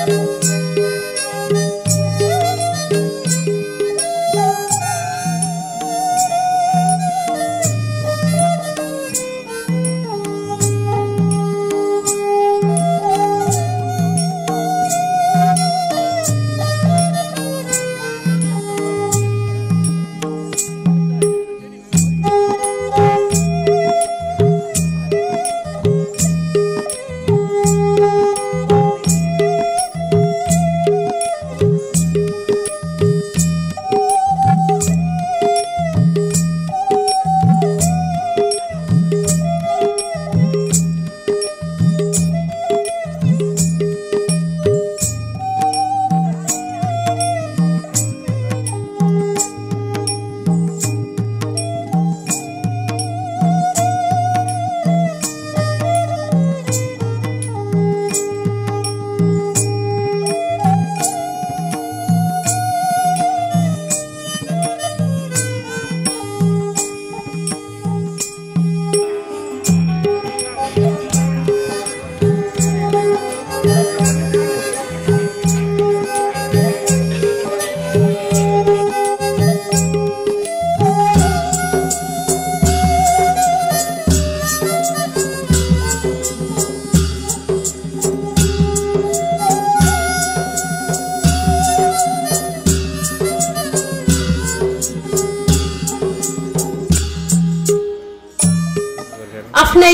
आफ्नै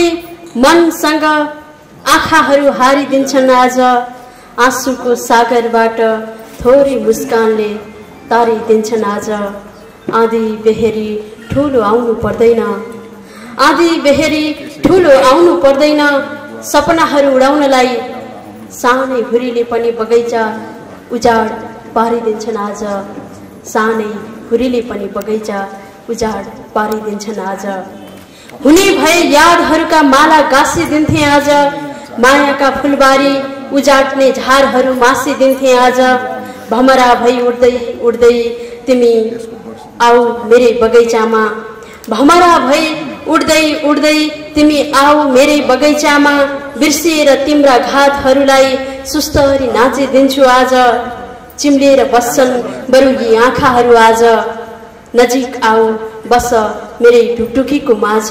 मनसँग आँखाहरू हारिदिन्छन् आज आँसुको सागरबाट थोरै मुस्कानले तारिदिन्छन् आज आँधी बेहेरी ठुलो आउनु पर्दैन आँधी बेहेरी ठुलो आउनु पर्दैन सपनाहरू उडाउनलाई सानै हुरीले पनि बगैँचा उजाड पारिदिन्छन् आज सानै हुरीले पनि बगैँचा उजाड पारिदिन्छन् आज हुने भए यादहरूका माला गाँसिदिन्थे आज मायाका फुलबारी उजाड्ने झारहरू मासिदिन्थे आज भमरा भई उड्दै उड्दै तिमी आऊ मेरै बगैँचामा भमरा भई उड्दै उड्दै तिमी आऊ मेरै बगैँचामा बिर्सिएर तिम्रा घातहरूलाई सुस्तरी नाचिदिन्छु आज चिम्लिएर बस्छन् बरु यी आँखाहरू आज नजिक आऊ बस मेरै टुकटुकीको माझ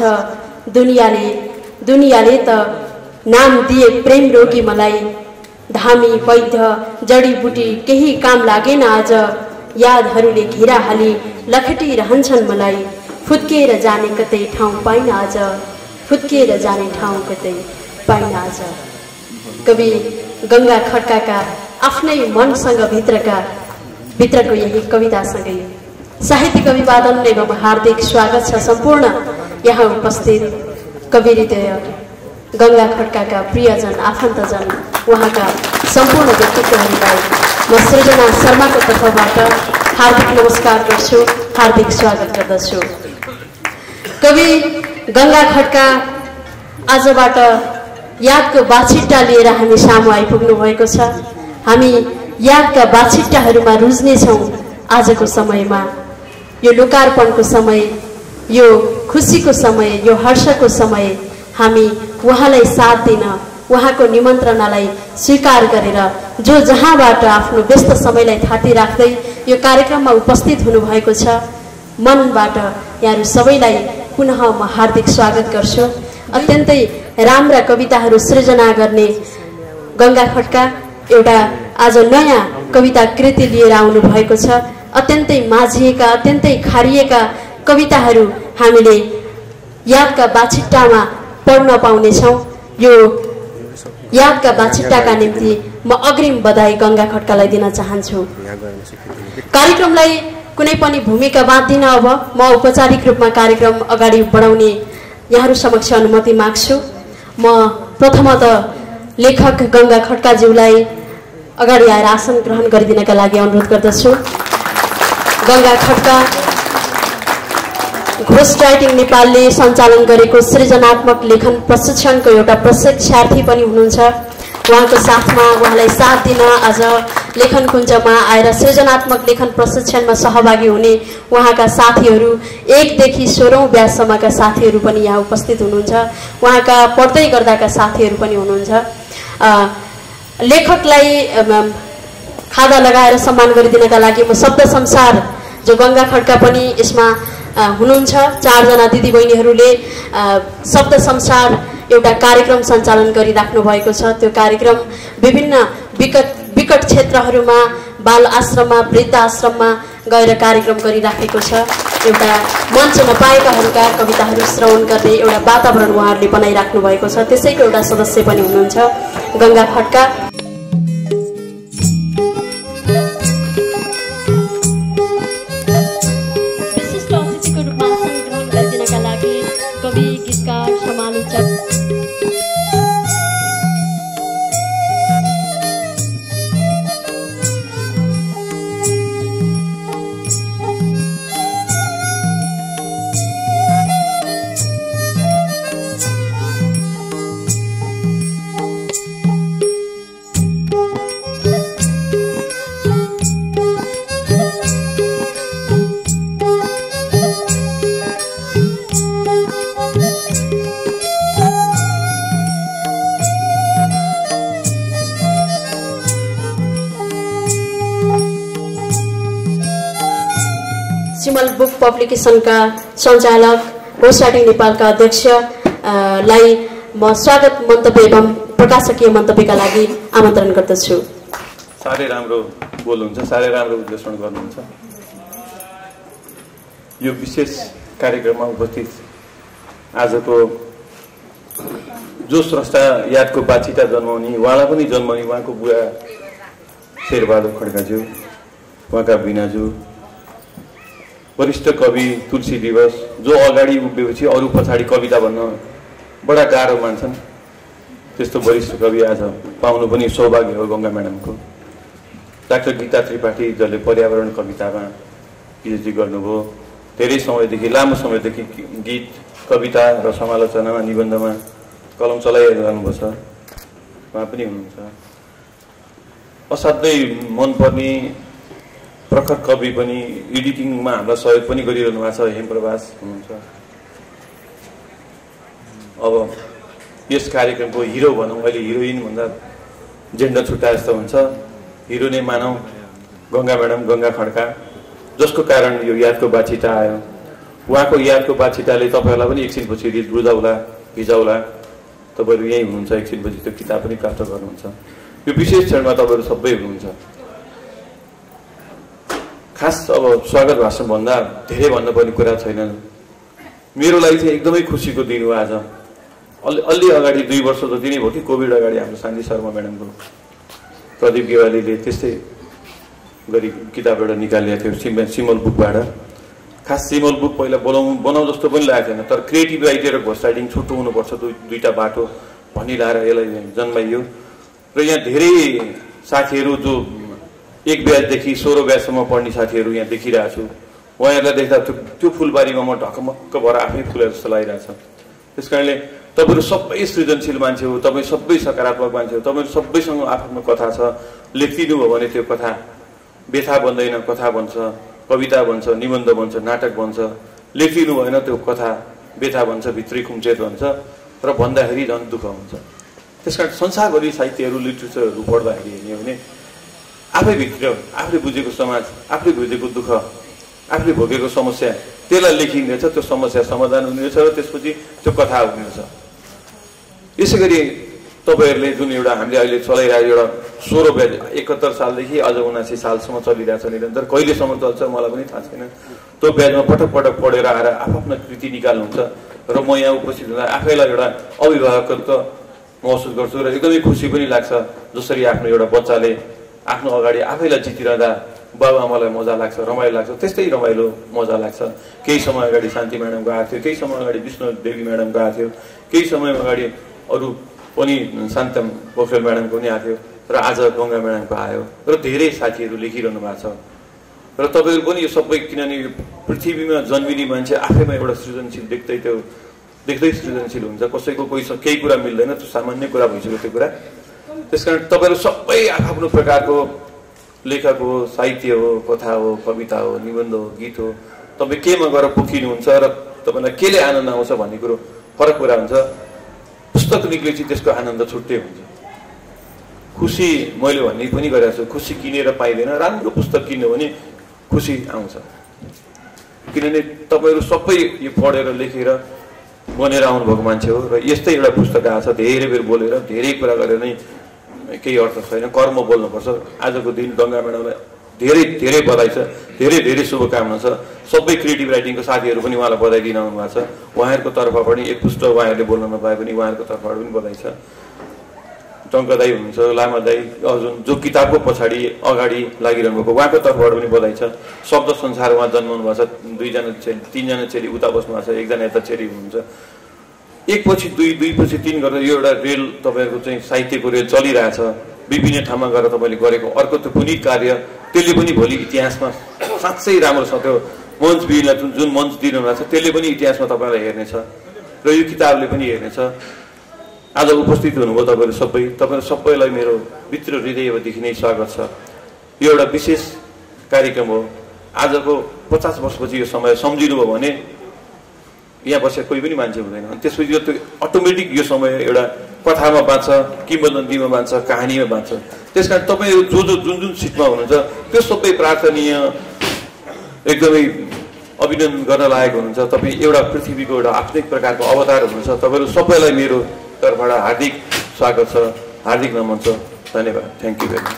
दुनियाले त नाम दिए प्रेम रोगी मलाई धामी वैद्य जडीबुटी केही काम लागेन आज यादहरूले घेरा हाली लखटिरहन्छन् मलाई फुत्किएर जाने कतै ठाउँ पाइन आज फुत्किएर जाने ठाउँ कतै पाइन आज कवि गंगा खड्काका आफ्नै मनसँग भित्रको यही कवितासँगै साहित्यिक अभिवादन एवं हार्दिक स्वागत छ सम्पूर्ण यहाँ उपस्थित कवि हृदय गंगा खड्काका प्रियजन आफन्तजन उहाँका सम्पूर्ण व्यक्तित्वहरूलाई म सृजना शर्माको तर्फबाट हार्दिक नमस्कार गर्छु हार्दिक स्वागत गर्दछु। कवि गंगा खड्का आजबाट यादको बाछिट्टा लिएर हामी सामु आइपुग्नु भएको छ। हामी यादका बाछिट्टाहरूमा रुझ्नेछौँ आजको समयमा। यो लोकार्पणको समय, यो खुसीको समय, यो हर्षको समय हामी उहाँलाई साथ दिन, उहाँको निमन्त्रणालाई स्वीकार गरेर जो जहाँबाट आफ्नो व्यस्त समयलाई थाती राख्दै यो कार्यक्रममा उपस्थित हुनुभएको छ, मनबाट यहाँहरू सबैलाई पुनः म हार्दिक स्वागत गर्छु। अत्यन्तै राम्रा कविताहरू सृजना गर्ने गंगा खड्का एउटा आज नयाँ कविता कृति लिएर आउनु भएको छ। अत्यन्तै माझिएका, अत्यन्तै खारिएका कविताहरू हामीले यादका बाछिट्टामा पढ्न पाउनेछौँ। यो यादका बाछिट्टाका निम्ति म अग्रिम बधाई गंगा खड्कालाई दिन चाहन्छु। कार्यक्रमलाई कुनै पनि भूमिका बाँध्दिन। अब म औपचारिक रूपमा कार्यक्रम अगाडि बढाउने यहाँहरू समक्ष अनुमति माग्छु। म प्रथमतः लेखक गंगा खड्काज्यूलाई अगाडि आएर आसन ग्रहण गरिदिनका लागि अनुरोध गर्दछु। गंगा खड्का घोस्ट राइटिङ नेपालले सञ्चालन गरेको सृजनात्मक लेखन प्रशिक्षणको एउटा प्रशिक्षार्थी पनि हुनुहुन्छ। उहाँको साथमा उहाँलाई साथ दिन आज लेखन कुञ्जमा आएर सृजनात्मक लेखन प्रशिक्षणमा सहभागी हुने उहाँका साथीहरू 1 देखि 16औं ब्याचसम्मका साथीहरू पनि यहाँ उपस्थित हुनुहुन्छ। उहाँका पढ्दै गर्दाका साथीहरू पनि हुनुहुन्छ। लेखकलाई खादा लगाएर सम्मान गरिदिनका लागि म शब्द संसार जो गंगा खड्का पनि यसमा हुनुहुन्छ, 4 जना दिदीबहिनीहरूले शब्द संसार एउटा कार्यक्रम सञ्चालन गरिराख्नु भएको छ। त्यो कार्यक्रम विभिन्न विकट क्षेत्रहरूमा, बाल आश्रममा, वृद्ध आश्रममा गएर कार्यक्रम गरिराखेको छ। एउटा मञ्च नपाएकाहरूका कविताहरू श्रवण गर्ने एउटा वातावरण उहाँहरूले बनाइराख्नु भएको छ। त्यसैको एउटा सदस्य पनि हुनुहुन्छ गंगा खड्का। विशिष्ट अतिथिको रूपमा आसन ग्रहण गरिदिनका लागि कवि, गीतकार, समालोचक सिमल बुक पब्लिकेसनका सञ्चालक, होस्ट राइटिङ नेपालका अध्यक्ष लाई म स्वागत मन्तव्य एवं प्रकाशकीय मन्तव्यका लागि आमन्त्रण गर्दछु। साह्रै राम्रो बोल्नुहुन्छ, साह्रै राम्रो विश्लेषण गर्नुहुन्छ। यो विशेष कार्यक्रममा उपस्थित आजको जो स्रष्टा यादको बाछिटा जन्माउने, उहाँलाई पनि जन्माउने उहाँको बुवा शेरबहादुर खड्काज्यू, उहाँका बिनाजू, वरिष्ठ कवि तुलसी दिवस, जो अगाडि उभिएपछि अरू पछाडि कविता भन्न बडा गाह्रो मान्छन्, त्यस्तो वरिष्ठ कवि आज पाउनु पनि सौभाग्य हो गंगा म्याडमको। डाक्टर गीता त्रिपाठी, जसले पर्यावरण कवितामा पिएचडी गर्नुभयो, धेरै समयदेखि, लामो समयदेखि गीत, कविता र समालोचनामा, निबन्धमा कलम चलाइरहनु छ, उहाँ पनि हुनुहुन्छ। असाध्यै मनपर्ने प्रखर कवि पनि, एडिटिङमा हामीलाई सहयोग पनि गरिरहनु भएको छ, हेमप्रभास हुनुहुन्छ। अब यस कार्यक्रमको हिरो भनौँ, अहिले हिरोइन भन्दा जेन्डर छुट्टा जस्तो हुन्छ, हिरो नै मानौँ गंगा म्याडम, गंगा खड्का, जसको कारण यो यादको बाछिटा आयो। उहाँको यादको बाछिटाले तपाईँहरूलाई पनि एकछिनपछि बुझाउला, भिजाउला। तपाईँहरू यहीँ हुनुहुन्छ, एकछिनपछि त्यो किताब पनि प्राप्त गर्नुहुन्छ। यो विशेष क्षणमा तपाईँहरू सबै हुनुहुन्छ। खास अब स्वागत भाषण भन्दा धेरै भन्नुपर्ने कुरा छैन। मेरो लागि चाहिँ एकदमै खुसीको दिन हो आज। अलि अगाडि 2 वर्ष जति नै भयो कि कोभिड अगाडि हाम्रो शान्ति शर्मा म्याडमको प्रदीप गेवालीले त्यस्तै गरी किताब एउटा निकालेको थियो सिमल बुकबाट। खास सिमल बुक पहिला बनाउँ जस्तो पनि लागेको थिएन, तर क्रिएटिभ राइटर र घोस्ट राइटिङ छुट्टो हुनुपर्छ, दुईटा बाटो भनिलाएर यसलाई जन्माइयो। र यहाँ धेरै साथीहरू जो 1 ब्याचदेखि 16 ब्याचसम्म पढ्ने साथीहरू यहाँ देखिरहेको छु। उहाँहरूलाई देख्दा त्यो फुलबारीमा म ढकमक्क भएर आफै फुलेर जस्तो लागिरहेछ। त्यस कारणले तपाईँहरू सबै सृजनशील मान्छे हो, तपाईँ सबै सकारात्मक मान्छे हो, तपाईँहरू सबैसँग आफ्नो कथा छ। लेखिदिनु भयो भने त्यो कथा व्यथा बन्दैन, कथा बन्छ, कविता बन्छ, निबन्ध बन्छ, नाटक बन्छ। लेखिदिनु भएन त्यो कथा व्यथा बन्छ, भित्री खुम्चेत बन्छ र भन्दाखेरि झन् दुःख हुन्छ। त्यस कारण संसारभरि साहित्यहरू, लिटरेचरहरू पढ्दाखेरि हेर्ने हो भने आफै भित्र आफूले बुझेको समाज, आफूले बुझेको दुःख, आफूले भोगेको समस्या, त्यसलाई लेखिँदैछ, त्यो समस्या समाधान हुनेछ र त्यसपछि त्यो कथा हुनेछ। यसै गरी तपाईँहरूले जुन एउटा हामीले अहिले चलाइरहेको एउटा 16 ब्याच 71 सालदेखि अझ 79 सालसम्म चलिरहेछ निरन्तर, कहिलेसम्म चल्छ मलाई पनि थाहा छैन। त्यो ब्याचमा पटक पटक पढेर आएर आफ्नो कृति निकाल्नुहुन्छ र म यहाँ उपस्थित हुँदा आफैलाई एउटा अभिभावकत्व महसुस गर्छु र एकदमै खुसी पनि लाग्छ। जसरी आफ्नो एउटा बच्चाले आफ्नो अगाडि आफैलाई जितिरहँदा बाबुआमालाई मजा लाग्छ, रमाइलो लाग्छ, त्यस्तै रमाइलो मजा लाग्छ। केही समय अगाडि शान्ति म्याडमको आएको थियो, केही समय अगाडि विष्णु देवी म्याडमको आएको थियो, केही समय अगाडि अरू पनि शान्तम पोखरेल म्याडमको पनि आएको थियो र आज गंगा म्याडमको आयो र धेरै साथीहरू लेखिरहनु भएको छ। र तपाईँहरू पनि यो सबै, किनभने पृथ्वीमा जन्मिने मान्छे आफैमा एउटा सृजनशील देख्दै सृजनशील हुन्छ। कसैको केही कुरा मिल्दैन, त्यो सामान्य कुरा भइसक्यो त्यो कुरा। त्यसकारण तपाईँहरू सबै आफ्नो प्रकारको लेखक हो, साहित्य हो, कथा हो, कविता हो, निबन्ध हो, गीत हो, तपाईँ केमा गएर पोखिनुहुन्छ र तपाईँलाई केले आनन्द आउँछ भन्ने कुरो फरक कुरा हुन्छ। पुस्तक निक्लेपछि त्यसको आनन्द छुट्टै हुन्छ। खुसी मैले भन्ने पनि गरेको छु, खुसी किनेर पाइँदैन, राम्रो पुस्तक किन्यो भने खुसी आउँछ। किनभने तपाईँहरू सबै यो पढेर लेखेर बनेर आउनुभएको मान्छे हो र यस्तै एउटा पुस्तक आएको छ, धेरै बेर बोलेर धेरै कुरा गरेर नै केही अर्थ छैन, कर्म बोल्नुपर्छ। आजको दिन गङ्गा म्याडमलाई धेरै धेरै बधाई छ, धेरै धेरै शुभकामना छ। सबै क्रिएटिभ राइटिङको साथीहरू पनि उहाँलाई बधाई दिन आउनु भएको छ। उहाँहरूको तर्फबाट पनि एक पुस्तक उहाँहरूले बोल्न नपाए पनि उहाँहरूको तर्फबाट पनि बधाई छ। टङ्क दाई हुनुहुन्छ, लामा दाई, अर्जुन जो किताबको पछाडि अगाडि लागिरहनु भएको उहाँको तर्फबाट पनि बधाई छ। शब्द संसार उहाँ जन्माउनु भएको छ, 2जना चेली 3जना चेली उता बस्नु भएको छ, 1जना यता चेली हुनुहुन्छ। एक पछि दुई पछि 3 गरेर यो एउटा रेल तपाईँहरूको चाहिँ साहित्यको रेल चलिरहेछ। विभिन्न ठाउँमा गएर तपाईँले गरेको अर्को त्यो पुनीत कार्य त्यसले पनि भोलि इतिहासमा साँच्चै राम्रो छ। त्यो मञ्च बिना जुन मञ्च दिनुभएको छ त्यसले पनि इतिहासमा तपाईँलाई हेर्नेछ र यो किताबले पनि हेर्नेछ। आज उपस्थित हुनुभयो तपाईँहरू सबैलाई मेरो भित्र हृदयदेखि नै स्वागत छ। यो एउटा विशेष कार्यक्रम हो। आजको 50 वर्षपछि यो समय सम्झिनुभयो भने यहाँ बसेर कोही पनि मान्छे हुँदैन। अनि त्यसपछि त्यो अटोमेटिक यो समय एउटा कथामा बाँच्छ, किंवदन्तीमा बाँच्छ, कहानीमा बाँच्छ। त्यस कारण तपाईँहरू जुन सिटमा हुनुहुन्छ त्यो सबै प्रार्थनीय, एकदमै अभिनन्दन गर्न लायक हुनुहुन्छ। तपाईँ एउटा पृथ्वीको एउटा आफ्नै प्रकारको अवतार हुनुहुन्छ। तपाईँहरू सबैलाई मेरो तर्फबाट हार्दिक स्वागत छ, हार्दिक नमन छ। धन्यवाद। Thank you very much.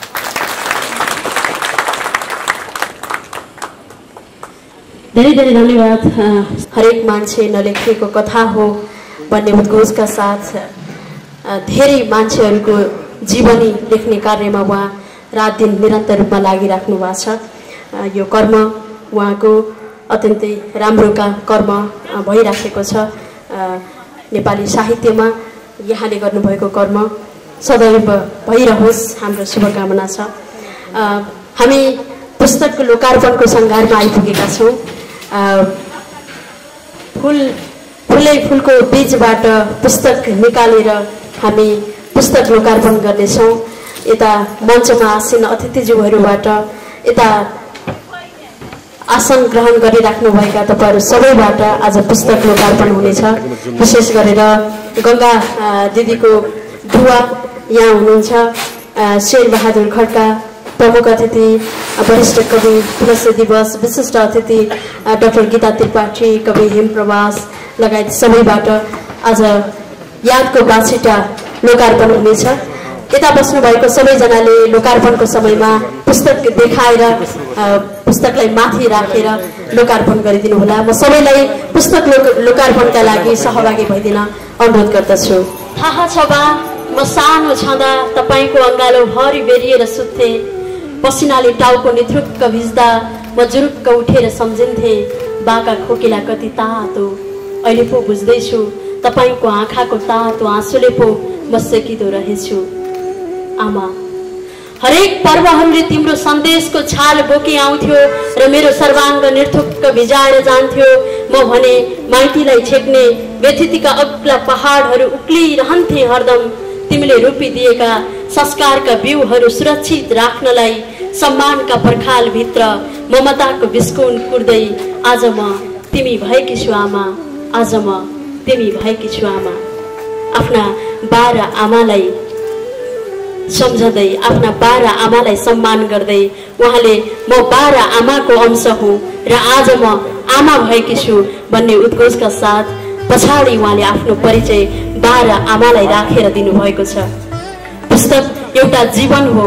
धेरै धेरै धन्यवाद। हरेक मान्छे नलेखिएको कथा हो भन्ने उद्घोषका साथ धेरै मान्छेहरूको जीवनी लेख्ने कार्यमा उहाँ रात दिन निरन्तर रूपमा लागिराख्नु भएको छ। यो कर्म उहाँको अत्यन्तै राम्रो कर्म भइराखेको छ। नेपाली साहित्यमा यहाँले गर्नुभएको कर्म सदैव भइरहोस्, हाम्रो शुभकामना छ। हामी पुस्तक लोकार्पणको सङ्घारमा आइपुगेका छौँ। फुलको बीजबाट पुस्तक निकालेर हामी पुस्तक लोकार्पण गर्नेछौँ। यता मञ्चमा आसीन अतिथिज्यूहरूबाट, यता आसन ग्रहण गरिराख्नुभएका तपाईँहरू सबैबाट आज पुस्तक लोकार्पण हुनेछ। विशेष गरेर गङ्गा दिदीको बुवा यहाँ हुनुहुन्छ, शेरबहादुर खड्का प्रमुख अतिथि, वरिष्ठ कवि तुलसी दिवस, विशिष्ट अतिथि डाक्टर गीता त्रिपाठी, कवि हिमप्रवास लगायत सबैबाट आज यादको बाछिटा लोकार्पण हुनेछ। यता बस्नुभएको सबैजनाले लोकार्पणको समयमा पुस्तक देखाएर पुस्तकलाई माथि राखेर लोकार्पण गरिदिनु होला। म सबैलाई पुस्तक लोकार्पणका लागि सहभागी भइदिन अनुरोध गर्दछु। थाहा छ बा, म सानो छँदा तपाईँको अङ्गालो भरि बेरिएर सुत्थे। पसिनाले टाउको निथुक्क भिज्दा म जुरुक्क उठेर सम्झिन्थे, बाका खोकिला कति तातो। अहिले पो बुझ्दैछु तपाईँको आँखाको तातो आँसुले पो म सेकिँदो रहेछु। आमा, हरेक पर्वहरूले तिम्रो सन्देशको छाल बोकी आउँथ्यो र मेरो सर्वाङ्ग निर्थुक्क भिजाएर जान्थ्यो। म भने माइतीलाई छेक्ने व्यथितिका अग्ला पहाडहरू उक्लिरहन्थे हरदम। तिमीले रोपिदिएका संस्कारका बिउहरू सुरक्षित राख्नलाई सम्मानका पर्खालभित्र ममताको बिस्कुन कुर्दै आज म तिमी भएकी छु आमा, आज म तिमी भएकी छु आमा। आफ्ना बा र आमालाई सम्झँदै, आफ्ना बा र आमालाई सम्मान गर्दै उहाँले म बा र आमाको अंश हुँ र आज म आमा भएकी छु भन्ने उद्घोषका साथ पछाडि उहाँले आफ्नो परिचय बा र आमालाई राखेर दिनुभएको छ। पुस्तक एउटा जीवन हो।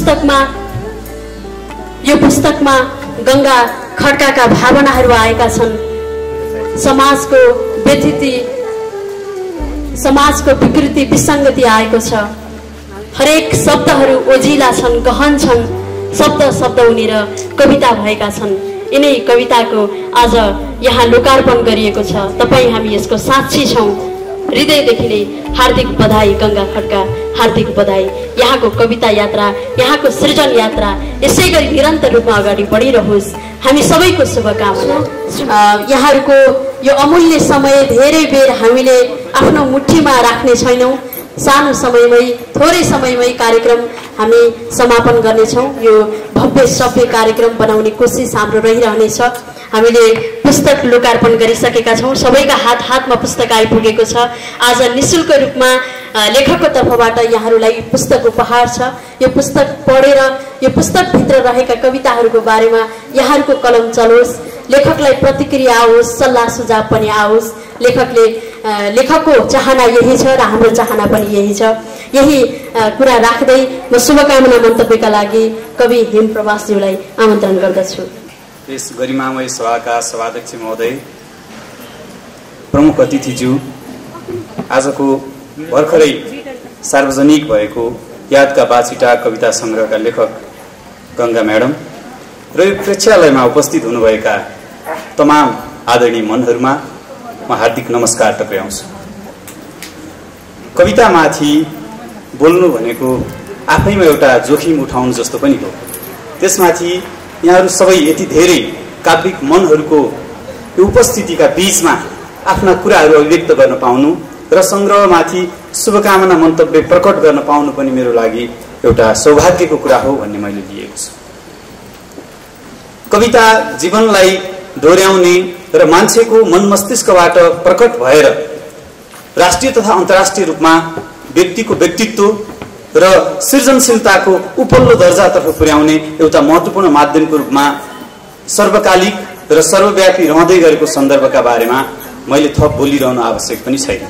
यो पुस्तकमा गङ्गा खड्काका भावनाहरू आएका छन्। समाजको व्यथिति, समाजको विकृति, विसङ्गति आएको छ। हरेक शब्दहरू ओजिला छन्, गहन छन्। शब्द उनेर कविता भएका छन्। यिनै कविताको आज यहाँ लोकार्पण गरिएको छ। तपाईँ हामी यसको साक्षी छौँ। हृदयदेखि नै हार्दिक बधाई गङ्गा खड्का, हार्दिक बधाई। यहाँको कविता यात्रा, यहाँको सृजन यात्रा यसै गरी निरन्तर रूपमा अगाडि बढिरहोस्, हामी सबैको शुभकामना। यहाँहरूको यो अमूल्य समय धेरै बेर हामीले आफ्नो मुठीमा राख्ने छैनौँ। सानो समयमै थोरै समयमै कार्यक्रम हामी समापन गर्नेछौँ। यो भव्य सभ्य कार्यक्रम बनाउने कोसिस हाम्रो रहिरहनेछ। हामीले पुस्तक लोकार्पण गरिसकेका छौँ। सबैका हातमा पुस्तक आइपुगेको छ। आज निःशुल्क रूपमा लेखकको तर्फबाट यहाँहरूलाई पुस्तक उपहार छ। यो पुस्तक पढेर यो पुस्तकभित्र रहेका कविताहरूको बारेमा यहाँहरूको कलम चलोस्, लेखकलाई प्रतिक्रिया आओस्, सल्लाह सुझाव पनि आओस्। लेखकको चाहना यही छ र हाम्रो चाहना पनि यही छ। यही कुरा राख्दै म शुभकामना मन्तव्यका लागि कवि हेमप्रभासज्यूलाई आमन्त्रण गर्दछु। यस गरिमामय सभाका सभाध्यक्ष महोदय, प्रमुख अतिथिज्यू, आजको भर्खरै सार्वजनिक भएको यादका बाछिटा कविता सङ्ग्रहका लेखक गङ्गा म्याडम र यो प्रेक्षालयमा उपस्थित हुनुभएका तमाम आदरणीय मनहरूमा म हार्दिक नमस्कार टक्र्याउँछु। कवितामाथि बोल्नु भनेको आफैमा एउटा जोखिम उठाउनु जस्तो पनि हो। त्यसमाथि यहाँहरू सबै यति धेरै काव्यिक मनहरूको उपस्थितिका बीचमा आफ्ना कुराहरू अभिव्यक्त गर्न पाउनु र सङ्ग्रहमाथि शुभकामना मन्तव्य प्रकट गर्न पाउनु पनि मेरो लागि एउटा सौभाग्यको कुरा हो भन्ने मैले लिएको छु। कविता जीवनलाई दोहोर्याउने र मान्छेको मन मस्तिष्कबाट प्रकट भएर राष्ट्रिय तथा अन्तर्राष्ट्रिय रूपमा व्यक्तिको व्यक्तित्व र सृजनशीलताको उपल्लो दर्जातर्फ पुर्याउने एउटा महत्त्वपूर्ण माध्यमको रूपमा सर्वकालिक र सर्वव्यापी रहँदै गरेको सन्दर्भका बारेमा मैले थप बोलिरहनु आवश्यक पनि छैन।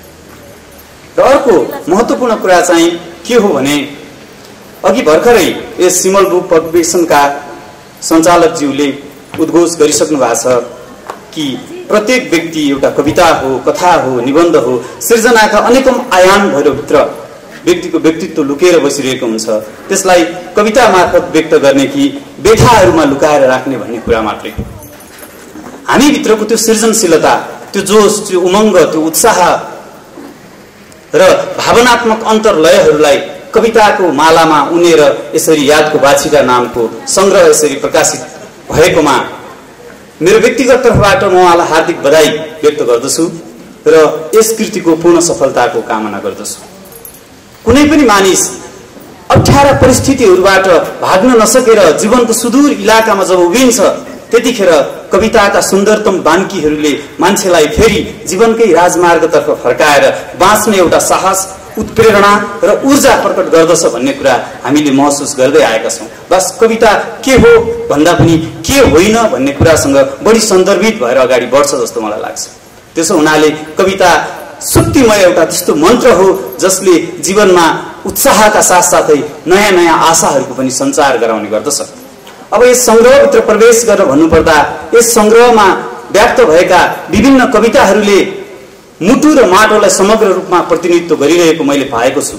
र अर्को महत्त्वपूर्ण कुरा चाहिँ के हो भने अघि भर्खरै यस सिमल बुक पब्लिकेसनका सञ्चालकज्यूले उद्घोष गरिसक्नु भएको छ कि प्रत्येक व्यक्ति एउटा कविता हो, कथा हो, निबन्ध हो। सृजनाका अनेकौं आयामहरूभित्र व्यक्तिको व्यक्तित्व लुकेर बसिरहेको हुन्छ। त्यसलाई कविता मार्फत व्यक्त गर्ने कि व्यथाहरूमा लुकाएर राख्ने भन्ने कुरा मात्रै हो। हामीभित्रको त्यो सृजनशीलता, त्यो जोश, त्यो उमङ्ग, त्यो उत्साह र भावनात्मक अन्तर्लयहरूलाई कविताको मालामा उनेर यसरी यादको बाछिटा नामको सङ्ग्रह यसरी प्रकाशित भएकोमा मेरो व्यक्तिगत तर्फबाट म उहाँलाई हार्दिक बधाई व्यक्त गर्दछु र यस कृतिको पूर्ण सफलताको कामना गर्दछु। कुनै पनि मानिस अप्ठ्यारा परिस्थितिहरूबाट भाग्न नसकेर जीवनको सुदूर इलाकामा जब उभिन्छ त्यतिखेर कविताका सुन्दरतम बान्कीहरूले मान्छेलाई फेरि जीवनकै राजमार्गतर्फ फर्काएर बाँच्ने एउटा साहस, उत्प्रेरणा र ऊर्जा प्रकट गर्दछ भन्ने कुरा हामीले महसुस गर्दै आएका छौँ। बस कविता के हो भन्दा पनि के होइन भन्ने कुरासँग बढी सन्दर्भित भएर अगाडि बढ्छ जस्तो मलाई लाग्छ। त्यसो हुनाले कविता शक्तिमय एउटा त्यस्तो मन्त्र हो जसले जीवनमा उत्साहका साथसाथै नयाँ नयाँ आशाहरूको पनि सञ्चार गराउने गर्दछ। अब यस सङ्ग्रहभित्र प्रवेश गरेर भन्नुपर्दा यस सङ्ग्रहमा व्यक्त भएका विभिन्न कविताहरूले मुटु र माटोलाई समग्र रूपमा प्रतिनिधित्व गरिरहेको मैले पाएको छु।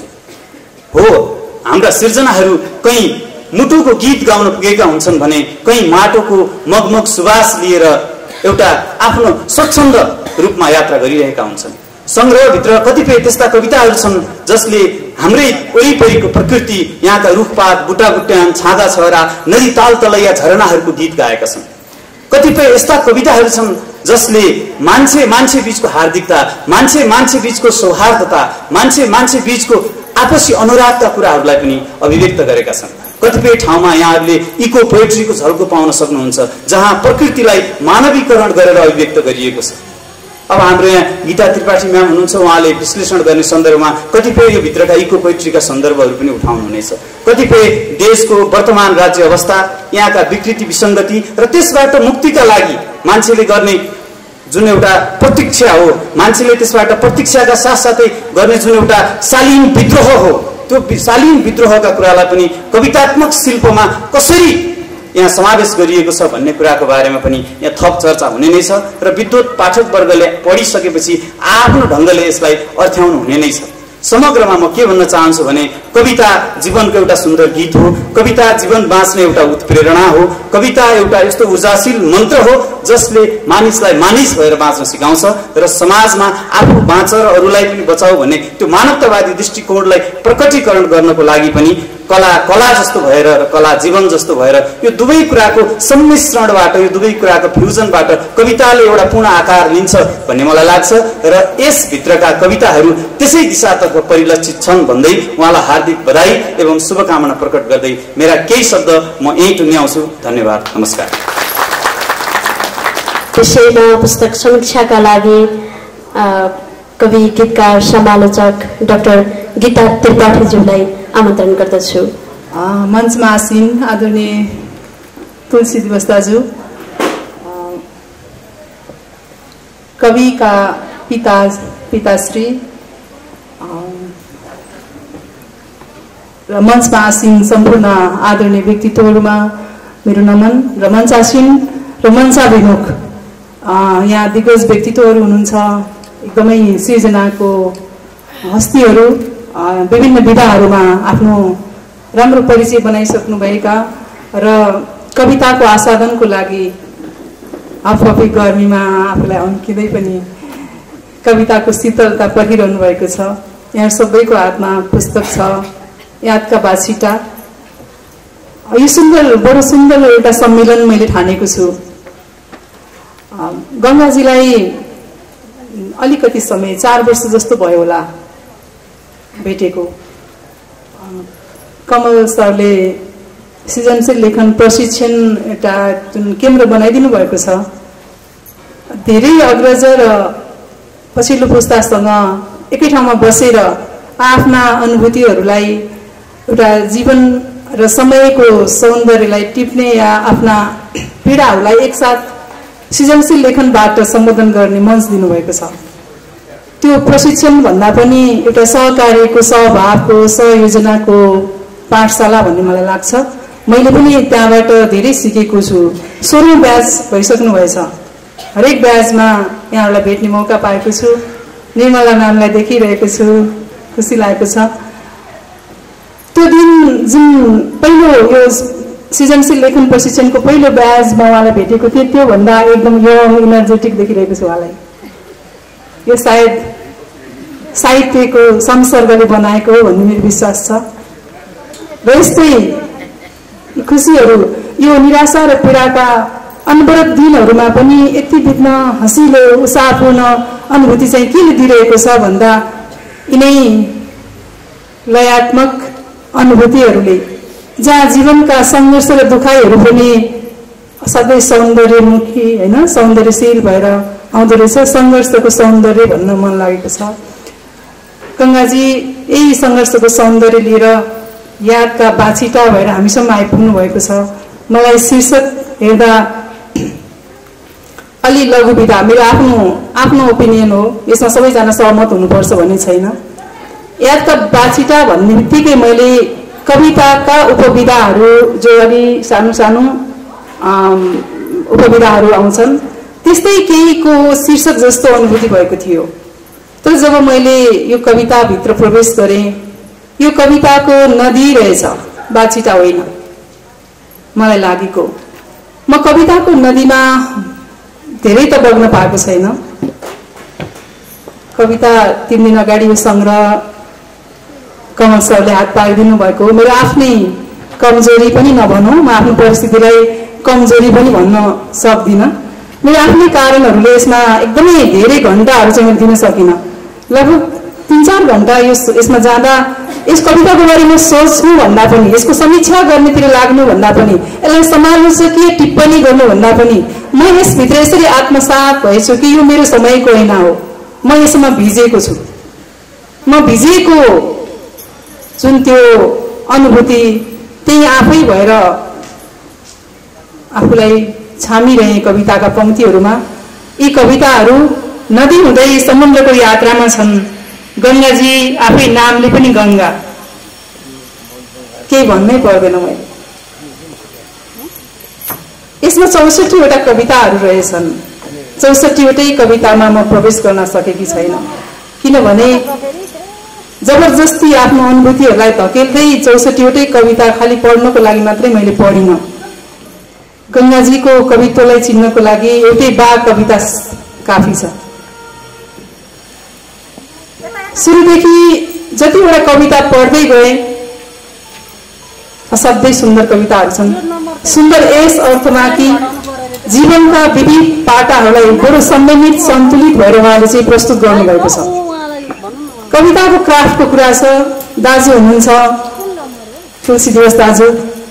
हो, हाम्रा सिर्जनाहरू कहीँ मुटुको गीत गाउन पुगेका हुन्छन् भने कहीँ माटोको मगमग सुवास लिएर एउटा आफ्नो स्वच्छन्द रूपमा यात्रा गरिरहेका हुन्छन्। सङ्ग्रहभित्र कतिपय त्यस्ता कविताहरू छन् जसले हाम्रै वरिपरिको प्रकृति, यहाँका रुखपात, बुट्टाबुट्यान, छाँदा छहरा, नदी ताल तलैया, झरनाहरूको गीत गाएका छन्। कतिपय यस्ता कविताहरू छन् जसले मान्छे मान्छे बीचको हार्दिकता, मान्छे मान्छे बीचको सौहार्दता, मान्छे मान्छे बीचको आपसी अनुरागका कुराहरूलाई पनि अभिव्यक्त गरेका छन्। कतिपय ठाउँमा यहाँहरूले इको पोएट्रीको झल्को पाउन सक्नुहुन्छ जहाँ प्रकृतिलाई मानवीकरण गरेर अभिव्यक्त गरिएको छ। अब हाम्रो यहाँ गीता त्रिपाठी म्याम हुनुहुन्छ, उहाँले विश्लेषण गर्ने सन्दर्भमा कतिपय यो भित्रका इको पोएट्रीका सन्दर्भहरू पनि उठाउनुहुनेछ। कतिपय देशको वर्तमान राज्य अवस्था, यहाँका विकृति विसङ्गति र त्यसबाट मुक्तिका लागि मान्छेले गर्ने जुन एउटा प्रतीक्षा हो, मान्छेले त्यसबाट प्रतीक्षाका साथसाथै गर्ने जुन एउटा शालीन विद्रोह हो, त्यो शालीन विद्रोहका कुरालाई पनि कवितात्मक शिल्पमा कसरी यहाँ समावेश गरिएको छ भन्ने कुराको बारेमा पनि यहाँ थप चर्चा हुने नै छ र विद्वत पाठक वर्गले पढिसकेपछि आफ्नो ढङ्गले यसलाई अर्थ्याउनु हुने नै छ। समग्रमा म के भन्न चाहन्छु भने कविता जीवनको एउटा सुन्दर गीत हो, कविता जीवन बाँच्ने एउटा उत्प्रेरणा हो, कविता एउटा यस्तो ऊर्जाशील मन्त्र हो जसले मानिसलाई मानिस भएर बाँच्न सिकाउँछ र समाजमा आफू बाँच र अरूलाई पनि बचाऊ भन्ने त्यो मानवतावादी दृष्टिकोणलाई प्रकटीकरण गर्नको लागि पनि कला जस्तो भएर र कला जीवन जस्तो भएर यो दुवै कुराको सम्मिश्रणबाट यो दुवै कुराको फ्युजनबाट कविताले एउटा पूर्ण आकार लिन्छ भन्ने मलाई लाग्छ र यसभित्रका कविताहरू त्यसै दिशातर्फ परिलक्षित छन् भन्दै उहाँलाई हार्दिक बधाई एवं शुभकामना प्रकट गर्दै मेरा केही शब्द म यहीँ टुङ्ग्याउँछु। धन्यवाद, नमस्कार। विषयमा पुस्तक समीक्षाका लागि कवि गीतकार समालोचक डाक्टर गीता त्रिपाठीज्यूलाई आमन्त्रण गर्दछु। मञ्चमा आसीन आदरणीय तुलसी दिवस दाजु, कविका पिताश्री र मञ्चमा आसीन सम्पूर्ण आदरणीय व्यक्तित्वहरूमा मेरो नमन र मञ्चासीन र मञ्चाभिमुख यहाँ दिग्गज व्यक्तित्वहरू हुनुहुन्छ, एकदमै सृजनाको हस्तीहरू, विभिन्न विधाहरूमा आफ्नो राम्रो परिचय बनाइसक्नुभएका र कविताको आस्वादनको लागि आफू गर्मीमा आफूलाई अन्किँदै पनि कविताको शीतलता परिरहनु भएको छ। यहाँ सबैको हातमा पुस्तक छ, यादका बाछिटा। यो बडो सुन्दर एउटा सम्मेलन मैले ठानेको छु। गङ्गाजीलाई अलिकति समय 4 वर्ष जस्तो भयो होला भेटेको। कमल सरले सृजनशील लेखन प्रशिक्षण एउटा जुन केन्द्र बनाइदिनु भएको छ, धेरै अग्रज र पछिल्लो पुस्तासँग एकै ठाउँमा बसेर आफ्ना अनुभूतिहरूलाई एउटा जीवन र समयको सौन्दर्यलाई टिप्ने या आफ्ना पीडाहरूलाई एकसाथ सृजनशील लेखनबाट सम्बोधन गर्ने मञ्च दिनुभएको छ। त्यो प्रशिक्षण भन्दा पनि एउटा सहकार्यको, सहभावको, सहयोजनाको पाठशाला भन्ने मलाई लाग्छ। मैले पनि त्यहाँबाट धेरै सिकेको छु। 16औं ब्याच भइसक्नु भएछ। हरेक ब्याचमा यहाँहरूलाई भेट्ने मौका पाएको छु। निर्मला नामलाई देखिरहेको छु, खुसी लागेको छ। त्यो दिन जुन पहिलो यो सृजनशील लेखन प्रशिक्षणको पहिलो ब्याचमा उहाँलाई भेटेको थिएँ, त्योभन्दा एकदम यङ इनर्जेटिक देखिरहेको छु उहाँलाई। यो सायद साहित्यको संसर्गले बनाएको हो भन्ने मेरो विश्वास छ। र यस्तै खुसीहरू यो निराशा र पीडाका अनवरत दिनहरूमा पनि यति बित्न हँसिलो उत्साहपूर्ण अनुभूति चाहिँ के दिइरहेको छ भन्दा यिनै लयात्मक अनुभूतिहरूले, जहाँ जीवनका सङ्घर्ष र दुखाइहरू पनि सधैँ सौन्दर्यमुखी होइन सौन्दर्यशील भएर आउँदो रहेछ। सङ्घर्षको सौन्दर्य भन्न मन लागेको छ। गङ्गाजी यही सङ्घर्षको सौन्दर्य लिएर यादका बाछिटा भएर हामीसम्म आइपुग्नु भएको छ। मलाई शीर्षक हेर्दा अलि लघु विधा, मेरो आफ्नो ओपिनियन हो, यसमा सबैजना सहमत हुनुपर्छ भन्ने छैन। यादका बाछिटा भन्ने बित्तिकै मैले कविताका उपविधाहरू जो अलि सानो सानो उपविधाहरू आउँछन् त्यस्तै केहीको शीर्षक जस्तो अनुभूति भएको थियो। तर जब मैले यो कविताभित्र प्रवेश गरेँ, यो कविताको नदी रहेछ, बाछिटा होइन मलाई लागेको। म कविताको नदीमा धेरै त बग्न पाएको छैन। कविता 3 दिन अगाडि यो सङ्ग्रह कमल सरले हात पारिदिनु भएको, मेरो आफ्नै कमजोरी पनि नभनौँ, म आफ्नो परिस्थितिलाई कमजोरी पनि भन्न सक्दिनँ। मेरो आफ्नै कारणहरूले यसमा एकदमै धेरै घन्टाहरू चाहिँ मैले दिन सकिनँ। लगभग 3-4 घन्टा यसमा जाँदा यस कविताको बारेमा सोच्नु भन्दा पनि, यसको समीक्षा गर्नेतिर लाग्नु भन्दा पनि, यसलाई समालोचकीय टिप्पणी गर्नु भन्दा पनि म यसभित्र यसरी आत्मसात भएछु कि यो मेरो समयको ऐना हो। म यसमा भिजेको छु। म भिजेको जुन त्यो अनुभूति त्यही आफै भएर आफूलाई छामिरहे कविताका पंक्तिहरूमा। यी कविताहरू नदी हुँदै समुद्रको यात्रामा छन्। गङ्गाजी आफै नामले पनि गङ्गा, केही भन्नै पर्दैन मैले। यसमा 64 वटा कविताहरू रहेछन्। 64 वटै कवितामा म प्रवेश गर्न सकेकी छैन, किनभने जबरजस्ती आफ्नो अनुभूतिहरूलाई धकेल्दै 64 वटै कविता खालि पढ्नको लागि मात्रै मैले पढिनँ। गङ्गाजीको कवित्वलाई चिन्नको लागि एउटै बा कविता काफी छ। सुरुदेखि जतिवटा कविता पढ्दै गए असाध्यै सुन्दर कविताहरू छन्। सुन्दर यस अर्थमा कि जीवनका विविध पाटाहरूलाई बडो संयमित सन्तुलित भएर उहाँले चाहिँ प्रस्तुत गर्नुभएको छ। कविताको क्राफ्टको कुरा छ। दाजु हुनुहुन्छ तुलसी दिवस दाजु,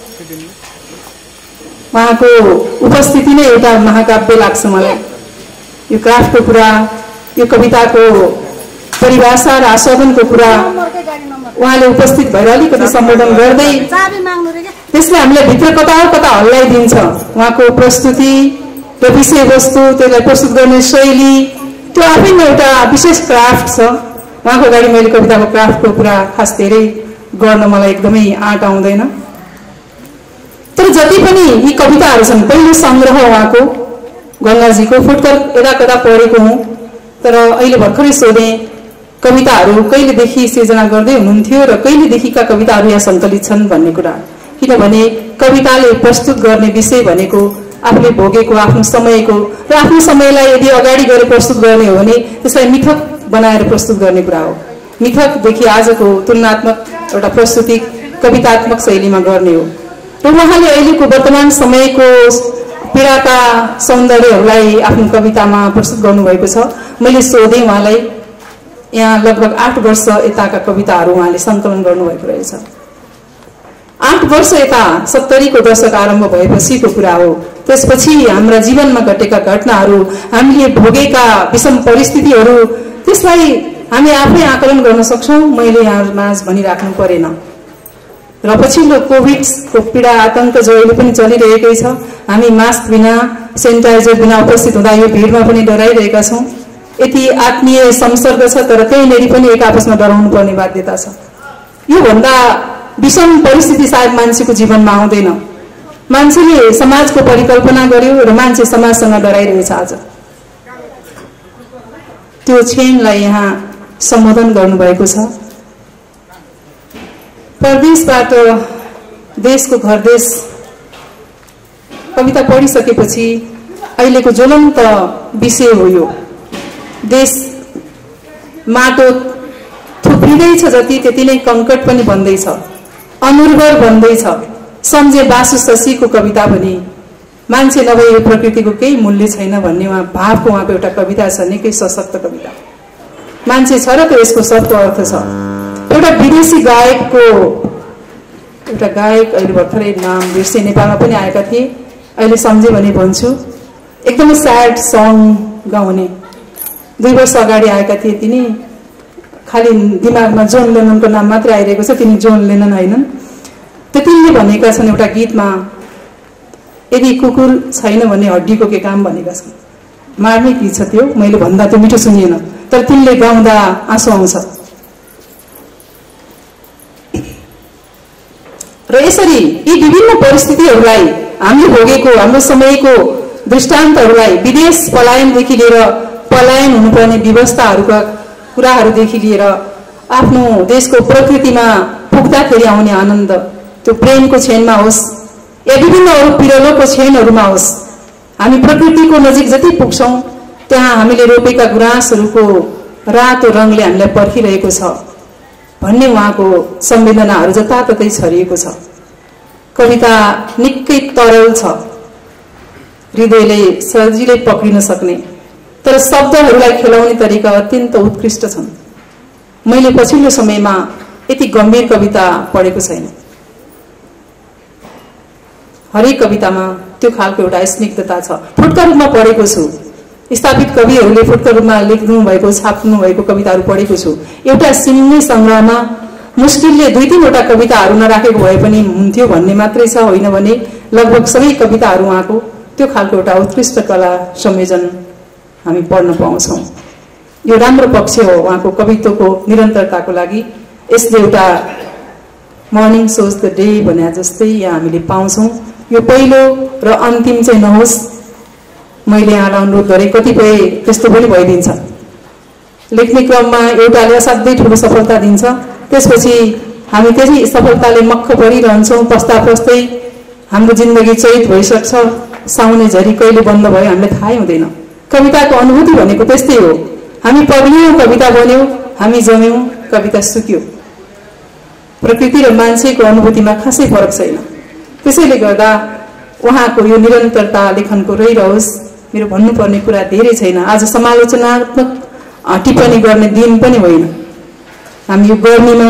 उहाँको उपस्थिति नै एउटा महाकाव्य लाग्छ मलाई। यो क्राफ्टको कुरा, यो कविताको परिभाषा र आस्वादनको कुरा उहाँले उपस्थित भएर अलिकति सम्बोधन गर्दै त्यसले हामीलाई भित्र कता कता हल्लाइदिन्छ। उहाँको प्रस्तुति र विषयवस्तु, त्यसलाई प्रस्तुत गर्ने शैली, त्यो आफैमा एउटा विशेष क्राफ्ट छ। उहाँको अगाडि मैले कविताको क्राफ्टको कुरा खास धेरै गर्न मलाई एकदमै आँट आउँदैन। तर जति पनि यी कविताहरू छन्, पहिलो सङ्ग्रह उहाँको गङ्गाजीको फुटकर यता कता पढेको हुँ, तर अहिले भर्खरै सोधेँ कविताहरू कहिलेदेखि सिर्जना गर्दै हुनुहुन्थ्यो र कहिलेदेखिका कविताहरू यहाँ सङ्कलित छन् भन्ने कुरा। किनभने कविताले प्रस्तुत गर्ने विषय भनेको आफूले भोगेको आफ्नो समयको र आफ्नो समयलाई यदि अगाडि गएर प्रस्तुत गर्ने हो भने त्यसलाई मिथक बनाएर प्रस्तुत गर्ने कुरा हो। मिथकदेखि आजको तुलनात्मक एउटा प्रस्तुति कवितात्मक शैलीमा गर्ने हो। र उहाँले अहिलेको वर्तमान समयको पीडाका सौन्दर्यहरूलाई आफ्नो कवितामा प्रस्तुत गर्नुभएको छ। मैले सोधेँ उहाँलाई, यहाँ लगभग 8 वर्ष यताका कविताहरू उहाँले सङ्कलन गर्नुभएको रहेछ। 8 वर्ष यता 70 को दशक आरम्भ भएपछिको कुरा हो। त्यसपछि हाम्रा जीवनमा घटेका घटनाहरू, हामीले भोगेका विषम परिस्थितिहरू, त्यसलाई हामी आफै आकलन गर्न सक्छौँ। मैले यहाँमाझ भनिराख्नु परेन। र पछिल्लो कोभिडको पीडा आतंक जो अहिले पनि चलिरहेकै छ, हामी मास्क बिना, सेनिटाइजर बिना उपस्थित हुँदा यो भिडमा पनि डराइरहेका छौँ। यति आत्मीय संसर्ग छ, तर त्यहीँनेरि पनि एक आपसमा डराउनु पर्ने बाध्यता छ। योभन्दा विषम परिस्थिति सायद मान्छेको जीवनमा आउँदैन। मान्छेले समाजको परिकल्पना गर्यो र मान्छे समाजसँग डराइरहेछ। आज त्यो क्षणलाई यहाँ सम्बोधन गर्नुभएको छ। परदेशबाट देशको घरदेश कविता पढिसकेपछि अहिलेको ज्वलन्त विषय हो यो। देश माटो थुप्रिँदैछ जति त्यति नै कङ्कट पनि बन्दैछ, अनुर्वर बन्दैछ। सम्झे बासु शशीको कविता पनि मान्छे नभए यो प्रकृतिको केही मूल्य छैन भन्ने उहाँ भावको उहाँको एउटा कविता छ, निकै सशक्त कविता। मान्छे छ र त यसको सबको अर्थ छ। एउटा विदेशी गायकको एउटा गायक अहिले भर्खरै नाम बिर्से, नेपालमा पनि आएका थिए, अहिले सम्झे भने भन्छु। एकदमै स्याड सङ गाउने 2 वर्ष अगाडि आएका थिए। तिनी खालि दिमागमा जोन लेननको नाम मात्रै आइरहेको छ, तिनी जोन लेनन होइनन्। तिनले भनेका छन् एउटा गीतमा, यदि कुकुर छैन भने हड्डीको के काम भनेका छन्। मार्मिक गीत छ त्यो, मैले भन्दा त्यो मिठो सुनिएन, तर तिनले गाउँदा आँसु आउँछ। र यसरी यी विभिन्न परिस्थितिहरूलाई, हामीले भोगेको हाम्रो समयको दृष्टान्तहरूलाई, विदेश पलायनदेखि लिएर पलायन हुनुपर्ने व्यवस्थाहरूका कुराहरूदेखि लिएर आफ्नो देशको प्रकृतिमा पुग्दाखेरि आउने आनन्द, त्यो प्रेमको क्षणमा होस् या विभिन्न अरू पिरलोको क्षणहरूमा होस्, हामी प्रकृतिको नजिक जति पुग्छौँ त्यहाँ हामीले रोपेका गुराँसहरूको रातो रङले हामीलाई पर्खिरहेको छ भन्ने उहाँको संवेदनाहरू जताततै छरिएको छ। कविता निकै तरल छ, हृदयले सजिलै पक्रिन सक्ने, तर शब्दहरूलाई खेलाउने तरिका अत्यन्त उत्कृष्ट छन्। मैले पछिल्लो समयमा यति गम्भीर कविता पढेको छैन। हरेक कवितामा त्यो खालको एउटा स्निग्धता छ। फुटका रूपमा पढेको छु, स्थापित कविहरूले फुटका रूपमा लेख्नु भएको, छाप्नु भएको कविताहरू पढेको छु। एउटा सिम्ने सङ्ग्रहमा मुस्किलले 2-3 वटा कविताहरू नराखेको भए पनि हुन्थ्यो भन्ने मात्रै छ, होइन भने लगभग सबै कविताहरू उहाँको त्यो खालको एउटा उत्कृष्ट कला संयोजन हामी पढ्न पाउँछौँ। यो राम्रो पक्ष हो उहाँको कवित्वको निरन्तरताको लागि। यसले एउटा मर्निङ सोज द डे भने जस्तै यहाँ हामीले पाउँछौँ। यो पहिलो र अन्तिम चाहिँ नहोस्, मैले यहाँलाई अनुरोध गरेँ। कतिपय त्यस्तो पनि भइदिन्छ, लेख्ने क्रममा एउटाले असाध्यै ठुलो सफलता दिन्छ, त्यसपछि हामी त्यसै सफलताले मक्ख परिरहन्छौँ। पस्दै हाम्रो जिन्दगी चैत भइसक्छ, साउने झरी कहिले बन्द भयो हामीलाई थाहै हुँदैन। कविताको अनुभूति भनेको त्यस्तै हो। हामी पग्लियौँ, कविता बन्यो, हामी जम्यौँ, कविता सुक्यो। प्रकृति र मान्छेको अनुभूतिमा खासै फरक छैन। त्यसैले गर्दा उहाँको यो निरन्तरता लेखनको रहिरहोस्। मेरो भन्नुपर्ने कुरा धेरै छैन। आज समालोचनात्मक टिप्पणी गर्ने दिन पनि होइन। हामी यो गर्मीमा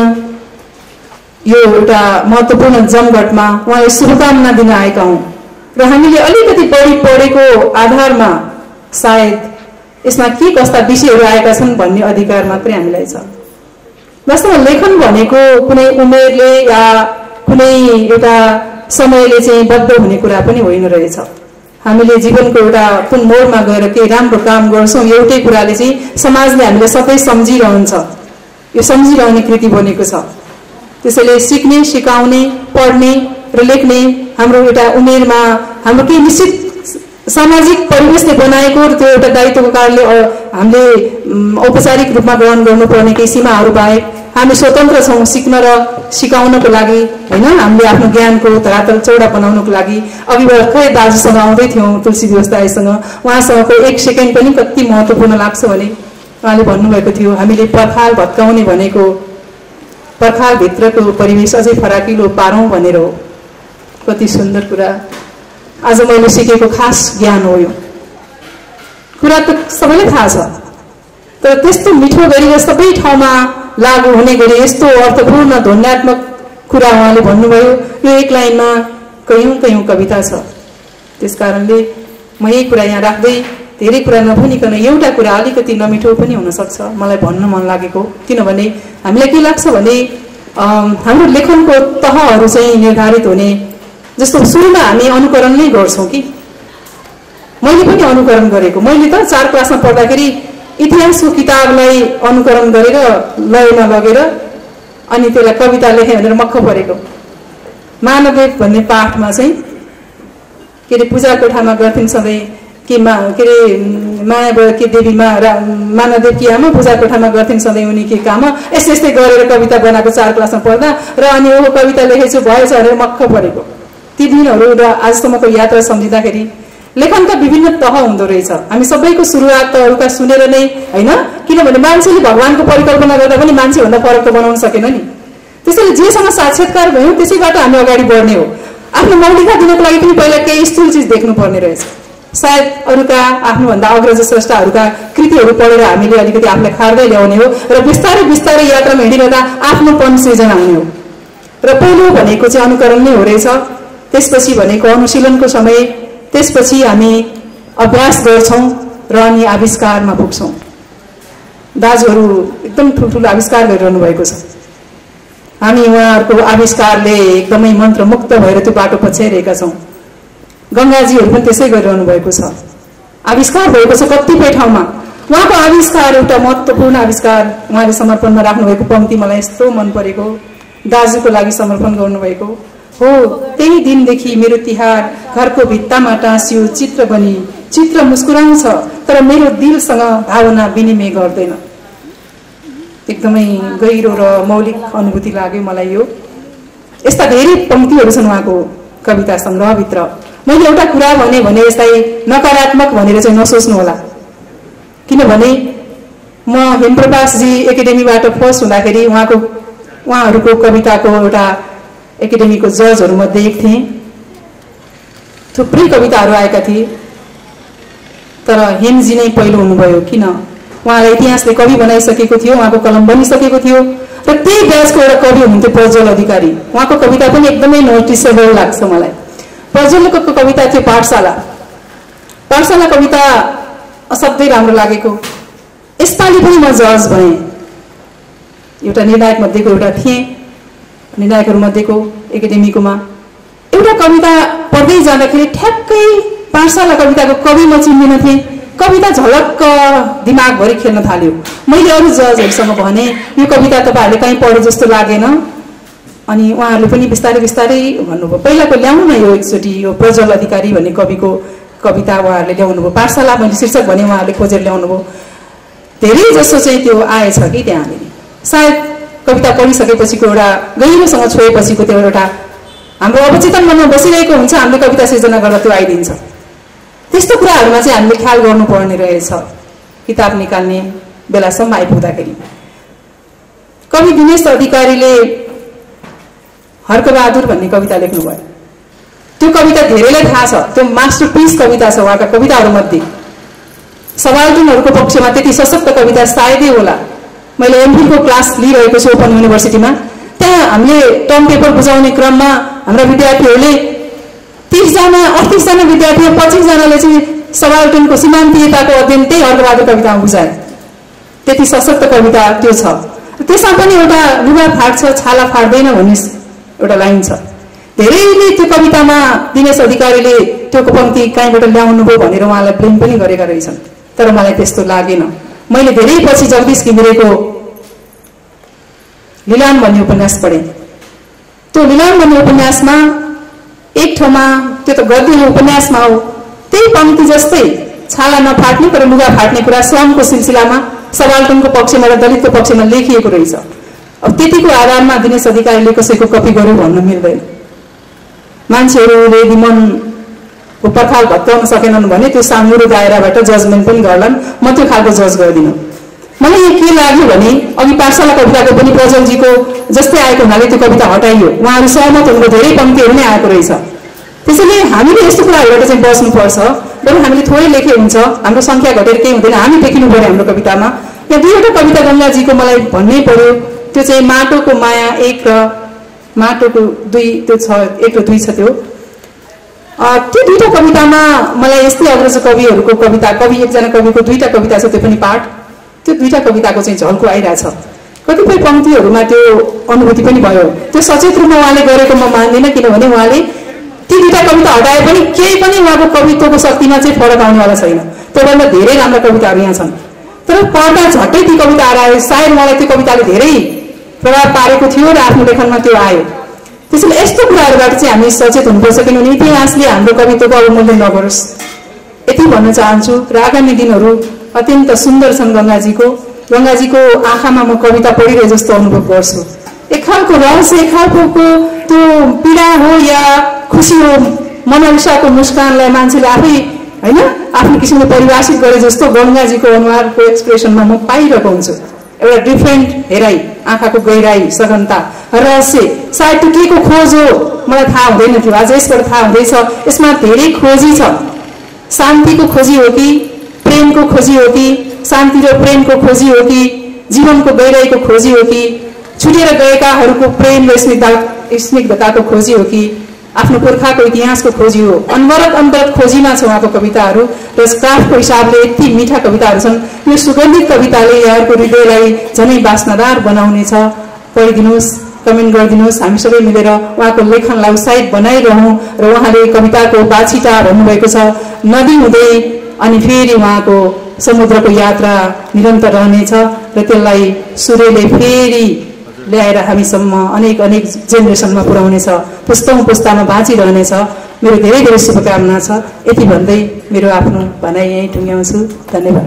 यो एउटा महत्त्वपूर्ण जमघटमा उहाँलाई शुभकामना दिन आएका हौँ र हामीले अलिकति बढी पढेको आधारमा सायद यसमा के कस्ता विषयहरू आएका छन् भन्ने अधिकार मात्रै हामीलाई छ। वास्तवमा लेखन भनेको कुनै उमेरले या कुनै एउटा समयले चाहिँ बद्ध हुने कुरा पनि होइन रहेछ। हामीले जीवनको एउटा कुन मोडमा गएर केही राम्रो काम गर्छौँ, एउटै कुराले चाहिँ समाजले हामीले सधैँ सम्झिरहन्छ। यो सम्झिरहने कृति बनेको छ। त्यसैले सिक्ने, सिकाउने, पढ्ने र लेख्ने हाम्रो एउटा उमेरमा हाम्रो केही निश्चित सामाजिक परिवेशले बनाएको र त्यो एउटा दायित्वको कारणले हामीले औपचारिक रूपमा ग्रहण गर्नुपर्ने केही सीमाहरू बाहेक हामी स्वतन्त्र छौँ सिक्न र सिकाउनको लागि होइन। हामीले आफ्नो ज्ञानको धरातल चौडा बनाउनको लागि अघि भर्खरै दाजुसँग आउँदै थियौँ तुलसी व्यवसायीसँग। उहाँसँगको 1 सेकेन्ड पनि कति महत्त्वपूर्ण लाग्छ भने उहाँले भन्नुभएको थियो हामीले पर्खाल भत्काउने भनेको पर्खालभित्रको परिवेश अझै फराकिलो पारौँ भनेर हो। कति सुन्दर कुरा। आज मैले सिकेको खास ज्ञान हो यो। कुरा त सबैलाई थाहा छ, तर त्यस्तो मिठो गरी र सबै ठाउँमा लागू हुने गरी यस्तो अर्थपूर्ण ध्वन्यात्मक कुरा उहाँले भन्नुभयो। यो 1 लाइनमा कयौं कविता छ। त्यसकारणले म यही कुरा यहाँ राख्दै धेरै कुरा नभनिकन एउटा कुरा अलिकति नमिठो पनि हुनसक्छ मलाई भन्न मन लागेको। किनभने हामीलाई के लाग्छ भने हाम्रो लेखनको तहहरू चाहिँ निर्धारित हुने जस्तो सुरुमा हामी अनुकरण नै गर्छौँ कि। मैले पनि अनुकरण गरेको। मैले त 4 क्लासमा पढ्दाखेरि इतिहासको किताबलाई अनुकरण गरेर लयमा लगेर अनि त्यसलाई कविता लेखेँ भनेर मक्ख परेको। मानदेव भन्ने पाठमा चाहिँ के अरे पूजा कोठामा गर्थ्यौँ सधैँ के माया के देवीमा मानदेव कि आमा पूजा कोठामा गर्थ्यौँ सधैँ उनी के काम यस्तै गरेर कविता बनाएको 4 क्लासमा पढ्दा र अनि ओ कविता लेखेछु भएछ भनेर मक्ख परेको। ती दिनहरू र आजसम्मको यात्रा सम्झिँदाखेरि लेखनका विभिन्न तह हुँदो रहेछ। हामी सबैको सुरुवात त अरूका सुनेर नै होइन। किनभने मान्छेले भगवानको परिकल्पना गर्दा पनि मान्छेभन्दा फरक त बनाउन सकेन नि। त्यसैले जेसँग साक्षात्कार भयौँ त्यसैबाट हामी अगाडि बढ्ने हो। आफ्नो मौलिकता दिनको लागि पनि पहिला केही स्थूल चिज देख्नुपर्ने रहेछ। सायद अरूका आफ्नोभन्दा अग्रज स्रष्टाहरूका कृतिहरू पढेर हामीले अलिकति आफूलाई खार्दै ल्याउने हो र बिस्तारै बिस्तारै यात्रामा हिँडिरहँदा आफ्नोपन सृजना हुने हो। र पहिलो भनेको चाहिँ अनुकरण नै हो रहेछ। त्यसपछि भनेको अनुशीलनको समय, त्यसपछि हामी अभ्यास गर्छौँ र अनि आविष्कारमा पुग्छौँ। दाजुहरू एकदम ठुल्ठुलो आविष्कार गरिरहनु भएको छ। हामी उहाँहरूको आविष्कारले एकदमै मन्त्रमुक्त भएर त्यो बाटो पछ्याइरहेका छौँ। गङ्गाजीहरू पनि त्यसै गरिरहनु भएको छ। आविष्कार भएको छ कतिपय ठाउँमा। उहाँको आविष्कार एउटा महत्त्वपूर्ण आविष्कार उहाँले समर्पणमा राख्नुभएको पङ्क्ति मलाई यस्तो मन परेको। दाजुको लागि समर्पण गर्नुभएको हो। त्यही दिनदेखि मेरो तिहार घरको भित्तामा टाँसियो चित्र बनी। चित्र मुस्कुराउँछ तर मेरो दिलसँग भावना विनिमय गर्दैन। एकदमै गहिरो र मौलिक अनुभूति लाग्यो मलाई यो। यस्ता धेरै पङ्क्तिहरू छन् उहाँको कविता सङ्ग्रहभित्र। मैले एउटा कुरा भने यसलाई नकारात्मक भनेर चाहिँ नसोच्नु होला। किनभने म हेमप्रकाशजी एकाडेमीबाट फर्स्ट हुँदाखेरि उहाँहरूको कविताको एउटा एकाडेमीको जजहरूमध्ये एक थिएँ। थुप्रै कविताहरू आएका थिए तर हेमजी नै पहिलो हुनुभयो। किन? उहाँलाई इतिहासले कवि बनाइसकेको थियो, उहाँको कलम बनिसकेको थियो र त्यही ब्याजको एउटा कवि हुनुहुन्थ्यो प्रज्वल अधिकारी। उहाँको कविता पनि एकदमै नोटिसेबल लाग्छ मलाई। प्रज्वलको कविता थियो पाठशाला कविता असाध्यै राम्रो लागेको। यसपालि पनि म जज भएँ। एउटा निर्णायक मध्येको एउटा थिएँ, निर्णायकहरू मध्येको एकाडेमीकोमा। एउटा कविता पढ्दै जाँदाखेरि ठ्याक्कै पाठशाला कविताको कवि म चिन्दिनँ थिएँ। कविता झलक्क दिमागभरि खेल्न थाल्यो। मैले अरू जजहरूसँग भने यो कविता तपाईँहरूले कहीँ पढे जस्तो लागेन। अनि उहाँहरूले पनि बिस्तारै बिस्तारै भन्नुभयो पहिलाको ल्याउनु न यो एकचोटि यो प्रज्वल अधिकारी भन्ने कविको कविता उहाँहरूले ल्याउनुभयो। पाठशाला मैले शीर्षक भने उहाँहरूले खोजेर ल्याउनुभयो। धेरै जसो चाहिँ त्यो आएछ कि त्यहाँनिर। सायद कविता पढिसकेपछिको एउटा गहिरोसँग छोएपछिको त्यो एउटा हाम्रो अवचेतन मनमा बसिरहेको हुन्छ। हामीले कविता सिर्जना गर्दा त्यो आइदिन्छ। त्यस्तो कुराहरूमा चाहिँ हामीले ख्याल गर्नुपर्ने रहेछ किताब निकाल्ने बेलासम्म आइपुग्दाखेरि। कवि दिनेश अधिकारीले हर्कबहादुर भन्ने कविता लेख्नुभयो। त्यो कविता धेरैलाई थाहा छ, त्यो मास्टरपिस कविता छ उहाँका कविताहरूमध्ये। सबाल्टर्नहरूको पक्षमा त्यति सशक्त कविता सायदै होला। मैले एमफिलको क्लास लिइरहेको छु ओपन युनिभर्सिटीमा। त्यहाँ हामीले टर्म पेपर बुझाउने क्रममा हाम्रा विद्यार्थीहरूले 30 जना 38 जना विद्यार्थी 25 जनाले चाहिँ सबाल्टर्नको सीमान्तीयताको अध्ययन त्यही हर्कबहादुर कवितामा बुझाए। त्यति सशक्त कविता त्यो छ। त्यसमा पनि एउटा लुगा फाट्छ छाला फाट्दैन भन्ने एउटा लाइन छ। धेरैले त्यो कवितामा दिनेश अधिकारीले त्यो पङ्क्ति कहीँबाट ल्याउनु भयो भनेर उहाँलाई ब्लेम पनि गरेका रहेछन्, तर मलाई त्यस्तो लागेन। मैले धेरै पछि जगदीश घिमिरेको लिलाम भन्ने उपन्यास पढेँ। त्यो लिलाम भन्ने उपन्यासमा एक ठाउँमा, त्यो त गद्य उपन्यासमा हो, त्यही पङ्क्ति जस्तै छाला नफाट्ने तर लुगा फाट्ने कुरा श्रमको सिलसिलामा सबाल्टर्नको पक्षमा र दलितको पक्षमा लेखिएको रहेछ। अब त्यतिको आधारमा दिनेश अधिकारीले कसैको कपी गर्यो भन्न मिल्दैन। मान्छेहरूले यदि मनको पर्खाल भत्काउन सकेनन् भने त्यो सामुरो दायराबाट जजमेन्ट पनि गर्लान्। म त्यो खालको जज गर्दिनँ। मलाई यो के लाग्यो भने अघि पाठशाला कविताको पनि प्रज्वलजीको जस्तै आएको हुनाले त्यो कविता हटाइयो। उहाँहरू सहमत हुनुको धेरै पङ्क्तिहरू नै आएको रहेछ। त्यसैले हामीले यस्तो कुराहरूबाट चाहिँ बस्नुपर्छ। बरु हामीले थोरै लेखे हुन्छ, हाम्रो सङ्ख्या घटेर केही हुँदैन, हामी लेखिनु पर्यो हाम्रो कवितामा। यहाँ दुईवटा कविता गङ्गाजीको मलाई भन्नै पर्यो। त्यो चाहिँ माटोको माया 1 र माटोको 2, त्यो छ 1 र 2 छ। त्यो दुईटा कवितामा मलाई यस्तै अग्रज कविहरूको कविता, कवि एकजना कविको दुईटा कविता छ, त्यो पनि पाठ। त्यो दुईटा कविताको चाहिँ झल्को आइरहेछ। कतिपय पङ्क्तिहरूमा त्यो अनुभूति पनि भयो। त्यो सचेत रूपमा उहाँले गरेको म मान्दिनँ, किनभने उहाँले ती दुईटा कविता हटाए पनि केही पनि उहाँको कवित्वको शक्तिमा चाहिँ फरक आउनेवाला छैन। त्योभन्दा धेरै राम्रा कविताहरू यहाँ छन्। तर पढ्दा झट्टै ती कविता आएर सायद मलाई त्यो कविताले धेरै प्रभाव पारेको थियो र आफ्नो लेखनमा त्यो आयो। त्यसैले यस्तो कुराहरूबाट चाहिँ हामी सचेत हुनुपर्छ, किनभने इतिहासले हाम्रो कवित्वको अवमूल्यन नगरोस्। यति भन्न चाहन्छु र आगामी दिनहरू अत्यन्त सुन्दर छन् गङ्गाजीको आँखामा म कविता पढिरहे जस्तो अनुभव गर्छु। एक खालको रहस्य, एक खालको त्यो पीडा हो या खुसी हो, मनोविषाको मुस्कानलाई मान्छेले आफै होइन आफ्नो किसिमले परिभाषित गरे जस्तो गङ्गाजीको अनुहारको एक्सप्रेसनमा म पाइरहेको हुन्छु। एउटा डिफ्रेन्ट हेराइ, आँखाको गहिराई, सघनता, रहस्य, सायद त्यो के को खोज हो मलाई थाहा हुँदैन थियो। आज यसबाट थाहा हुँदैछ यसमा धेरै खोजी छ। शान्तिको खोजी हो कि, प्रेमको खोजी हो कि, शान्ति र प्रेमको खोजी हो कि, जीवनको गहिराईको खोजी हो कि, छुटेर गएकाहरूको प्रेम र स्निग्धताको खोजी हो कि, आफ्नो पुर्खाको इतिहासको खोजी हो। अनवरत खोजीमा छ उहाँको कविताहरू र क्राफ्टको हिसाबले यति मिठा कविताहरू छन्। यो सुगन्धित कविताले यहाँहरूको हृदयलाई झनै बास्नादार बनाउनेछ। पढिदिनुहोस्, कमेन्ट गरिदिनुहोस्। हामी सबै मिलेर उहाँको लेखनलाई उत्साहित बनाइरहौँ र उहाँले कविताको बाछिटा भन्नुभएको छ, नदी हुँदै अनि फेरि उहाँको समुद्रको यात्रा निरन्तर रहनेछ र त्यसलाई सूर्यले फेरि ल्याएर हामीसम्म अनेक जेनेरेसनमा पुर्याउनेछ, पुस्तौँ पुस्तामा बाँचिरहनेछ। मेरो धेरै धेरै शुभकामना छ। यति भन्दै मेरो आफ्नो भनाइ यहीँ टुङ्ग्याउँछु। धन्यवाद।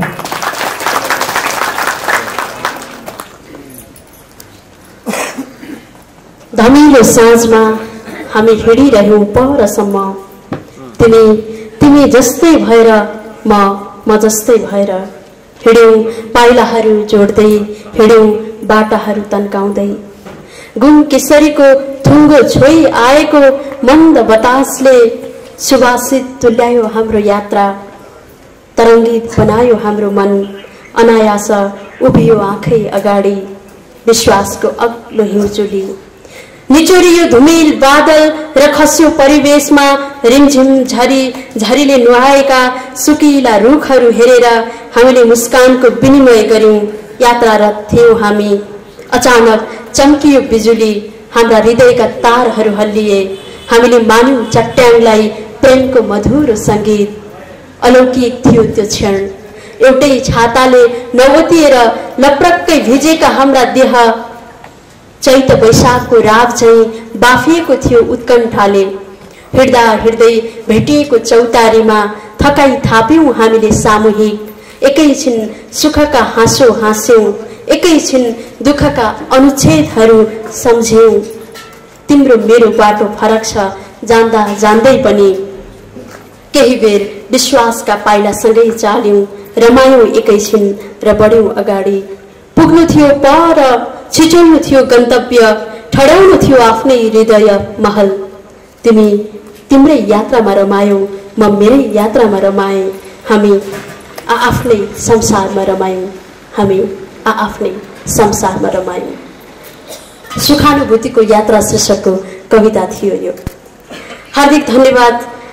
धमिलो साँझमा हामी हिँडिरह्यौँ परसम्म, तिमी जस्तै भएर म जस्तै भएर हिँड्यौँ, पाइलाहरू जोड्दै हिँड्यौँ, बाटाहरू तन्काउँदै। गुम केसरीको थुङ्गो छोई आएको मन्द बतासले सुवासित तुल्यायो हाम्रो यात्रा, तरङ्गित बनायो हाम्रो मन। अनायास उभियो आँखै अगाडि विश्वासको अग्लो हिउँचुली, निचोरियो धुमिल बादल र खस्यो परिवेशमा रिमझिम झरीले नुहाएका सुकिला रुखहरू हेरेर हामीले मुस्कानको विनिमय गर्यौं। यात्रारत थियौं हामी, अचानक चम्कियो बिजुली, हाम्रा हृदयका तारहरू हल्लिए। हामीले मान्यौं चट्याङलाई प्रेमको मधुर सङ्गीत। अलौकिक थियो त्यो क्षण। एउटै छाताले नवतिएर लप्रक्कै भिजेका हाम्रा देह चैत वैशाखको राव चाहिँ बाफिएको थियो उत्कण्ठाले। हिँड्दा हिँड्दै भेटिएको चौतारीमा थकाइ थाप्यौं हामीले सामूहिक। एकैछिन सुखका हाँसो हाँस्यौं, एकैछिन दुःखका अनुच्छेदहरू सम्झ्यौं। तिम्रो मेरो बाटो फरक छ जान्दा जान्दै पनि, केही बेर विश्वासका पाइलासँगै चाल्यौं, रमायौं एकैछिन र बढ्यौं अगाडि। पुग्नु थियो पर, छिचोल्नु थियो गन्तव्य, ठड्याउनु थियो आफ्नै हृदय महल। तिमी तिम्रै यात्रामा रमायौ, म मेरै यात्रामा रमाएँ। हामी आफ्नै संसारमा रमायौँ, हामी आफ्नै संसारमा रमायौँ। सुखानुभूतिको यात्रा शीर्षकको कविता थियो यो। हार्दिक धन्यवाद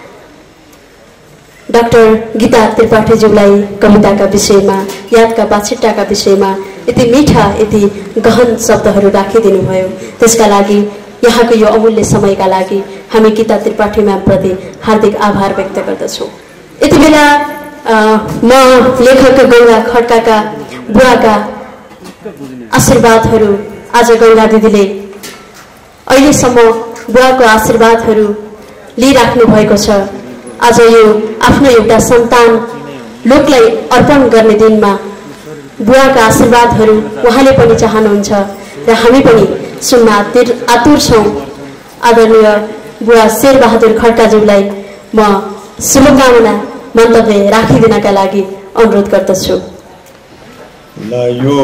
डाक्टर गीता त्रिपाठीज्यूलाई कविताका विषयमा, यादका बाछिट्टाका विषयमा यति मिठा, यति गहन शब्दहरू राखिदिनु भयो। त्यसका लागि, यहाँको यो अमूल्य समयका लागि हामी गीता त्रिपाठी म्यामप्रति हार्दिक आभार व्यक्त गर्दछौँ। यति बेला म लेखक गङ्गा खड्काका बुवाका आशीर्वादहरू आज गङ्गा दिदीले अहिलेसम्म बुवाको आशीर्वादहरू लिइराख्नु भएको छ। आज यो आफ्नो एउटा सन्तान लोकलाई अर्पण गर्ने दिनमा बुवाका आशीर्वादहरू उहाँले पनि चाहनुहुन्छ र हामी पनि सुन्न आतुर छौँ। आदरणीय बुवा शेरबहादुर खड्काज्यूलाई म शुभकामना मन्तव्य राखिदिनका लागि अनुरोध गर्दछु। ल यो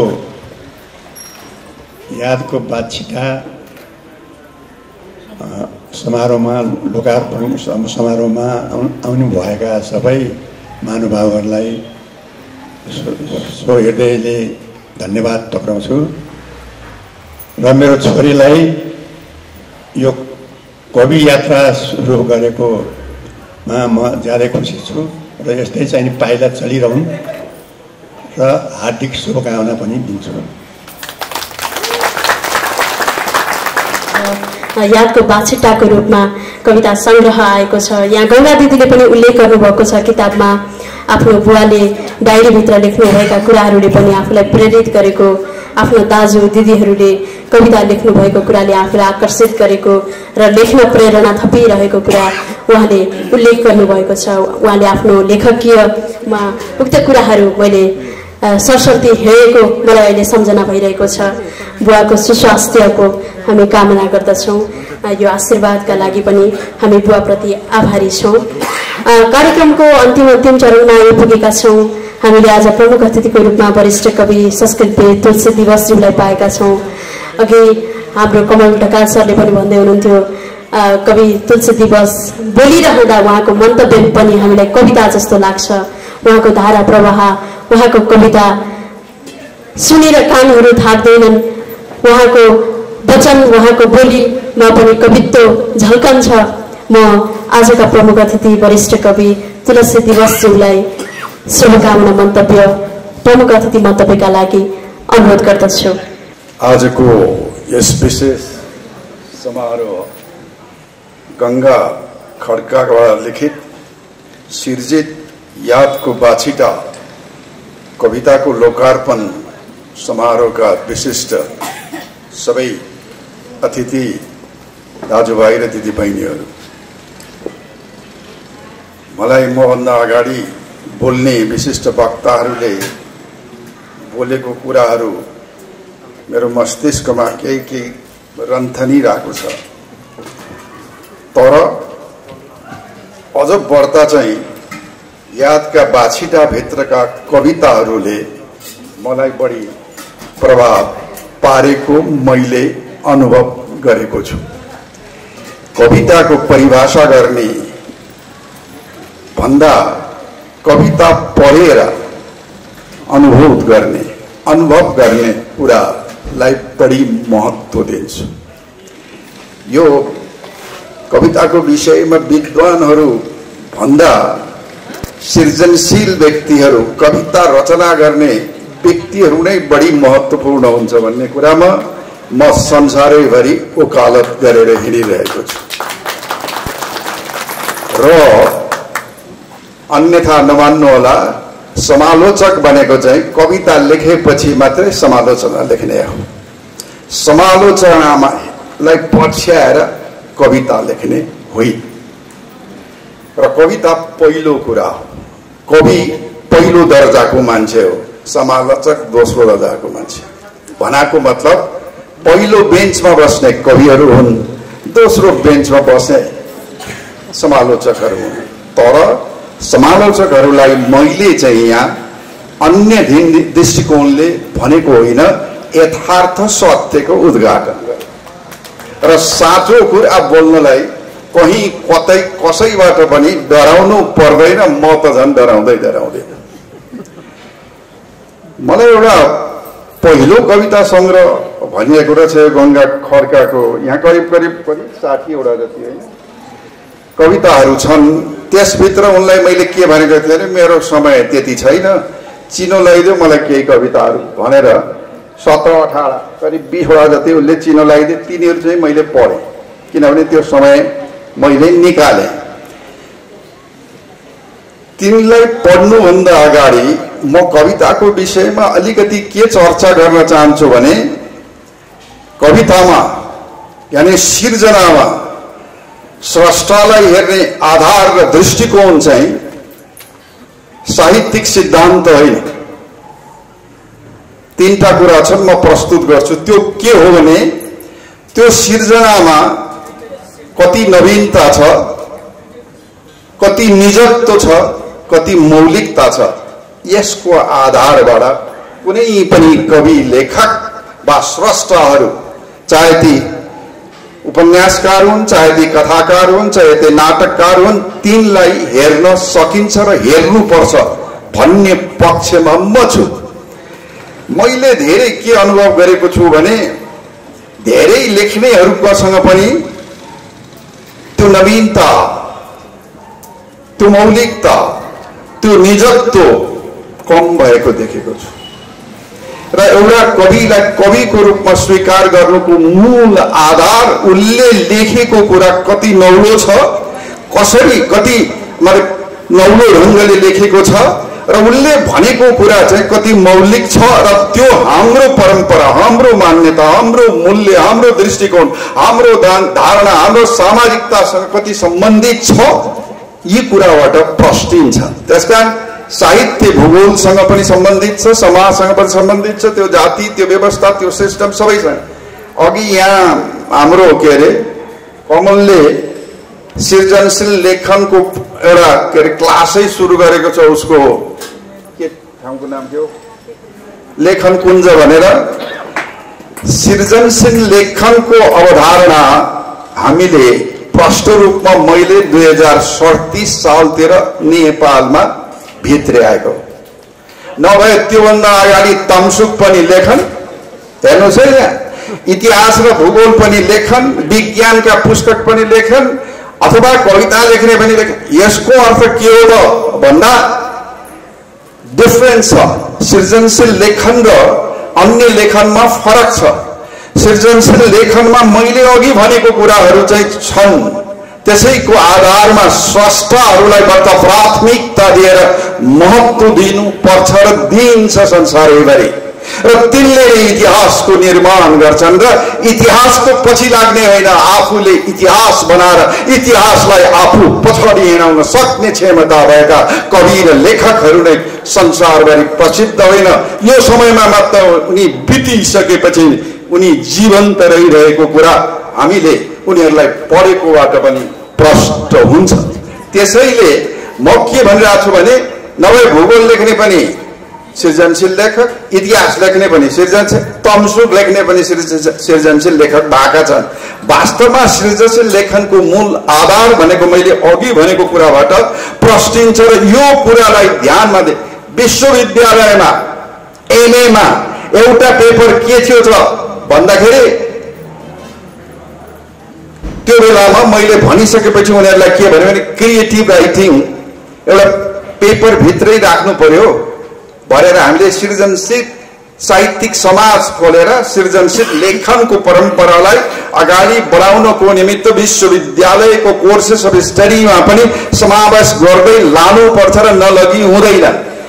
यादको बाछिटा समारोहमा, लोकार्पण समारोहमा आउनु भएका सबै महानुभावहरूलाई सहृदयले धन्यवाद टक्राउँछु र मेरो छोरीलाई यो कवि यात्रा सुरु गरेकोमा म ज्यादै खुसी छु र यस्तै चाहिँ पाइला चलिरहन् र हार्दिक शुभकामना पनि दिन्छु। यादको बाछिट्टाको रूपमा कविता सङ्ग्रह आएको छ। यहाँ गङ्गा दिदीले पनि उल्लेख गर्नुभएको छ किताबमा आफ्नो बुवाले डायरीभित्र लेख्नुभएका कुराहरूले पनि आफूलाई प्रेरित गरेको, आफ्नो दाजु दिदीहरूले कविता लेख्नुभएको कुराले आफूलाई आकर्षित गरेको र लेख्न प्रेरणा थपिरहेको कुरा उहाँले उल्लेख गर्नुभएको छ। उहाँले आफ्नो लेखकीयमा उक्त कुराहरू मैले सरस्वती हिँडेको मलाई अहिले सम्झना भइरहेको छ। बुवाको सुस्वास्थ्यको हामी कामना गर्दछौँ। यो आशीर्वादका लागि पनि हामी बुवाप्रति आभारी छौँ। कार्यक्रमको अन्तिम चरणमा आइपुगेका छौँ। हामीले आज प्रमुख अतिथिको रूपमा वरिष्ठ कवि संस्कृतविद तुलसी दिवसज्यूलाई पाएका छौँ। अघि हाम्रो कमल ढकाल सरले पनि भन्दै हुनुहुन्थ्यो, कवि तुलसी दिवस बोलिरहँदा उहाँको मन्तव्य पनि हामीलाई कविता जस्तो लाग्छ। उहाँको धारा प्रवाह, उहाँको कविता सुनेर कानहरू थाक्दैनन्। उहाँको वचन, उहाँको बोलीमा पनि कवित्व झल्कन्छ। म आजका प्रमुख अतिथि वरिष्ठ कवि तुलसी दिवसज्यूलाई शुभकामना मन्तव्य, प्रमुख अतिथि मन्तव्यका लागि अनुरोध गर्दछु। आजको यस विशेष समारोह गङ्गा खड्काबाट लिखित सिर्जित यादको बाछिटा कविताको लोकार्पण समारोहका विशिष्ट सबै अतिथि दाजुभाइ र दिदीबहिनीहरू, मलाई मभन्दा अगाडि बोल्ने विशिष्ट वक्ताहरूले बोलेको कुराहरू मेरो मस्तिष्कमा केही रन्थनिरहेको छ। तर अझ बढ्ता चाहिँ यादका बाछिटाभित्रका कविताहरूले मलाई बढी प्रभाव पारेको मैले अनुभव गरेको छु। कविताको परिभाषा गर्ने भन्दा कविता पढेर अनुभव गर्ने कुरालाई बढी महत्त्व दिन्छु। यो कविताको विषयमा विद्वानहरू भन्दा सृजनशील व्यक्तिहरू, कविता रचना गर्ने व्यक्तिहरू नै बढी महत्त्वपूर्ण हुन्छ भन्ने कुरामा म संसारैभरि वकालत गरेर हिँडिरहेको छु। र अन्यथा नमान्नुहोला, समालोचक भनेको चाहिँ कविता लेखेपछि मात्रै समालोचना लेख्ने हो। समालोचनालाई पछ्याएर कविता लेख्ने होइन। र कविता पहिलो कुरा हो। कवि पहिलो दर्जाको मान्छे हो, समालोचक दोस्रो दर्जाको मान्छे। भनाको मतलब पहिलो बेन्चमा बस्ने कविहरू हुन्, दोस्रो बेन्चमा बस्ने समालोचकहरू हुन्। तर समालोचकहरूलाई मैले चाहिँ यहाँ अन्य दृष्टिकोणले भनेको होइन, यथार्थ सत्यको उद्घाटन गरेँ। र साँचो कुरा बोल्नलाई कहीँ कतै कसैबाट पनि डराउनु पर्दैन। म त झन् डराउँदैन। मलाई एउटा पहिलो कविता सङ्ग्रह भनिएको रहेछ गङ्गा खड्काको, यहाँ करिब 60वटा जति होइन कविताहरू छन्। त्यसभित्र उनलाई मैले के भनेको थिएँ भने मेरो समय त्यति छैन, चिनो लगाइदियो मलाई केही कविताहरू भनेर 17-18 करिब 20वटा जति उसले चिनो लगाइदियो। तिनीहरू चाहिँ मैले पढेँ, किनभने त्यो समय मैले निकालेँ। तिमीलाई पढ्नुभन्दा अगाडि म कविताको विषयमा अलिकति के चर्चा गर्न चाहन्छु भने कवितामा यानि सिर्जनामा स्रष्टालाई हेर्ने आधार र दृष्टिकोण चाहिँ साहित्यिक सिद्धान्त होइन। 3टा कुरा छन्, म प्रस्तुत गर्छु। त्यो के हो भने त्यो सिर्जनामा कति नवीनता छ, कति निजत्व छ, कति मौलिकता छ। यसको आधारबाट कुनै पनि कवि लेखक वा स्रष्टाहरू, चाहे ती उपन्यासकार हुन्, चाहे ती कथाकार हुन्, चाहे ती नाटककार हुन्, तिनलाई हेर्न सकिन्छ र हेर्नुपर्छ भन्ने पक्षमा म छु। मैले धेरै के अनुभव गरेको छु भने धेरै लेख्नेहरूसँग पनि त्यो नवीनता, त्यो मौलिकता, त्यो निजत्व कम भएको देखेको छु। र एउटा कविलाई कविको रूपमा स्वीकार गर्नुको मूल आधार उसले लेखेको कुरा कति नौलो छ, कसरी कति नौलो ढङ्गले लेखेको छ र उसले भनेको कुरा चाहिँ कति मौलिक छ र त्यो हाम्रो परम्परा, हाम्रो मान्यता, हाम्रो मूल्य, हाम्रो दृष्टिकोण, हाम्रो धारणा, हाम्रो सामाजिकतासँग कति सम्बन्धित छ, यी कुराबाट प्रष्टिन्छ। त्यसकारण साहित्य भूगोलसँग पनि सम्बन्धित छ, समाजसँग पनि सम्बन्धित छ, त्यो जाति, त्यो व्यवस्था, त्यो सिस्टम सबैसँग। अघि यहाँ हाम्रो के अरे कमलले सृजनशील लेखनको एउटा के अरे क्लासै सुरु गरेको छ, उसको के ठाउँको नाम थियो लेखन कुञ्ज भनेर। सृजनशील लेखनको अवधारणा हामीले प्रष्ट रूपमा मैले 2037 सालतिर नेपालमा भित्रै आएको। नभए त्योभन्दा अगाडि तमसुक पनि लेखन, हेर्नुहोस् है यहाँ, इतिहास र भूगोल पनि लेखन, विज्ञानका पुस्तक पनि लेखन, अथवा कविता लेख्ने पनि लेखन। यसको अर्थ के हो भन्दा डिफरेन्स छ। सृजनशील लेखन र अन्य लेखनमा फरक छ। सृजनशील लेखनमा मैले अघि भनेको कुराहरू चाहिँ छन्, त्यसैको आधारमा स्रष्टाहरूलाई बढ्ता प्राथमिकता दिएर महत्त्व दिनुपर्छ र दिइन्छ संसारैभरि। र तिनले इतिहासको निर्माण गर्छन् र इतिहासको पछि लाग्ने होइन, आफूले इतिहास बनाएर इतिहासलाई आफू पछाडि हिँडाउन सक्ने क्षमता भएका कवि र लेखकहरू नै संसारभरि प्रसिद्ध होइन। यो समयमा मात्र उनी बितिसकेपछि उनी जीवन्त रहिरहेको कुरा हामीले उनीहरूलाई पढेकोबाट पनि प्रष्ट हुन्छ। त्यसैले म के भनिरहेको छु भने नभए भूगोल लेख्ने पनि सृजनशील लेखक, इतिहास लेख्ने पनि सृजनशील, तमसुक लेख्ने पनि सृजनशील लेखक भएका छन्। वास्तवमा सृजनशील लेखनको मूल आधार भनेको मैले अघि भनेको कुराबाट प्रष्टिन्छ र यो कुरालाई ध्यानमा दे। विश्वविद्यालयमा एमएमा एउटा पेपर के थियो त भन्दाखेरि त्यो बेलामा मैले भनिसकेपछि उनीहरूलाई के भन्यो भने क्रिएटिभ राइटिङ एउटा पेपर भित्रै राख्नु पर्यो भनेर हामीले सृजनशील साहित्यिक समाज खोलेर सृजनशील लेखनको परम्परालाई अगाडि बढाउनको निमित्त विश्वविद्यालयको कोर्सेस अफ स्टडीमा पनि समावेश गर्दै लानुपर्छ र नलगी हुँदैन।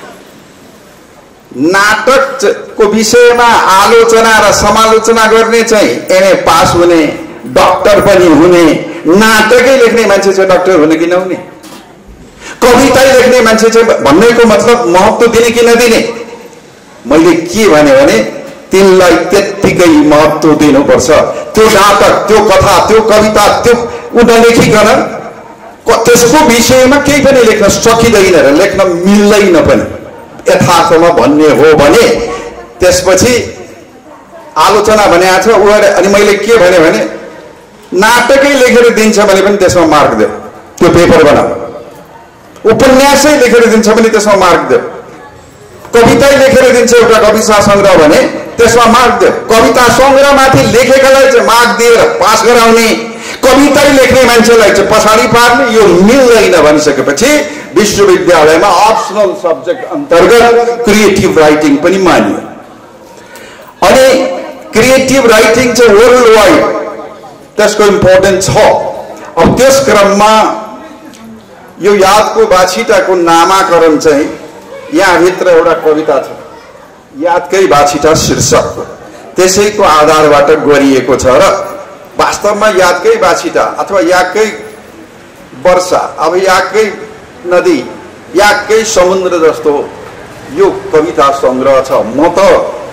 नाटकको विषयमा आलोचना र समालोचना गर्ने चाहिँ एमए पास हुने, डाक्टर पनि हुने, नाटकै लेख्ने मान्छे चाहिँ डाक्टर हुने कि नहुने, कविता लेख्ने मान्छे चाहिँ भन्नेको मतलब महत्त्व दिने कि नदिने। मैले के भने तिनलाई त्यत्तिकै महत्त्व दिनुपर्छ। त्यो नाटक, त्यो कथा, त्यो कविता, त्यो नलेखिकन त्यसको विषयमा केही पनि लेख्न सकिँदैन र लेख्न मिल्दैन पनि यथार्थमा भन्ने हो भने। त्यसपछि आलोचना भनेको छ अनि मैले के भने नाटकै लेखेर दिन्छ भने पनि त्यसमा मार्क देऊ, त्यो पेपर बनाऊ। उपन्यासै लेखेर दिन्छ भने त्यसमा मार्क देऊ। कविता लेखेर दिन्छ एउटा कविता सङ्ग्रह भने त्यसमा मार्क देऊ। कविता सङ्ग्रहमाथि लेखेकालाई चाहिँ मार्क दिएर पास गराउने, कविता लेख्ने मान्छेलाई चाहिँ पछाडि पार्ने, यो मिल्दैन भनिसकेपछि विश्वविद्यालयमा अप्सनल सब्जेक्ट अन्तर्गत क्रिएटिभ राइटिङ पनि मानियो। अनि क्रिएटिभ राइटिङ चाहिँ वर्ल्ड वाइड त्यसको इम्पोर्टेन्स छ। अब त्यस क्रममा यो यादको बाछिटाको नामाकरण चाहिँ यहाँभित्र एउटा कविता छ, यादकै बाछिटा शीर्षकको, त्यसैको आधारबाट गरिएको छ। र वास्तवमा यादकै बाछिटा अथवा यादकै वर्षा, अब यादकै नदी, यादकै समुद्र जस्तो यो कविता सङ्ग्रह छ। म त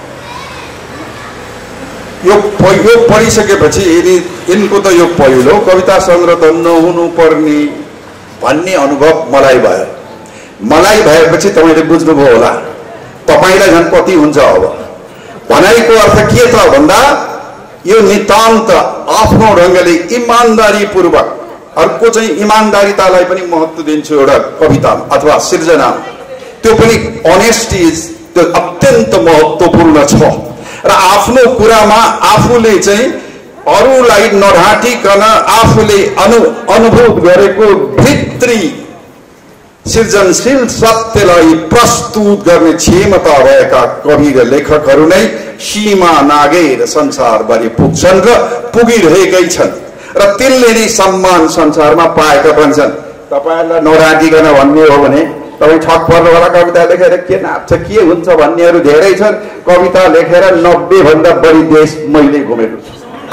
यो पढिसकेपछि यिनको त यो पहिलो कविता सङ्ग्रह त नहुनु पर्ने भन्ने अनुभव मलाई भयो। मलाई भएपछि तपाईँले बुझ्नुभयो होला, तपाईँलाई झन् कति हुन्छ। अब भनाइको अर्थ के त भन्दा यो नितान्त आफ्नो ढङ्गले इमान्दारीपूर्वक, अर्को चाहिँ इमान्दारितालाई पनि महत्त्व दिन्छु एउटा कविता अथवा सिर्जना, त्यो पनि अनेस्टी त्यो अत्यन्त महत्त्वपूर्ण छ। र आफ्नो कुरामा आफूले चाहिँ अरूलाई नढाँटिकन आफूले अनुभूत गरेको भित्री सृजनशील सत्यलाई प्रस्तुत गर्ने क्षमता भएका कवि र लेखकहरू नै सीमा नागेर संसारभरि पुग्छन् र पुगिरहेकै छन् र त्यसले नै सम्मान संसारमा पाएका पनि छन्। तपाईँहरूलाई नढाँटिकन भन्ने हो भने तपाईँ छक पर्नुहोला, कविता लेखेर के नाप्छ के हुन्छ भन्नेहरू धेरै छन्। कविता लेखेर 90 भन्दा बढी देश मैले घुमेको छु।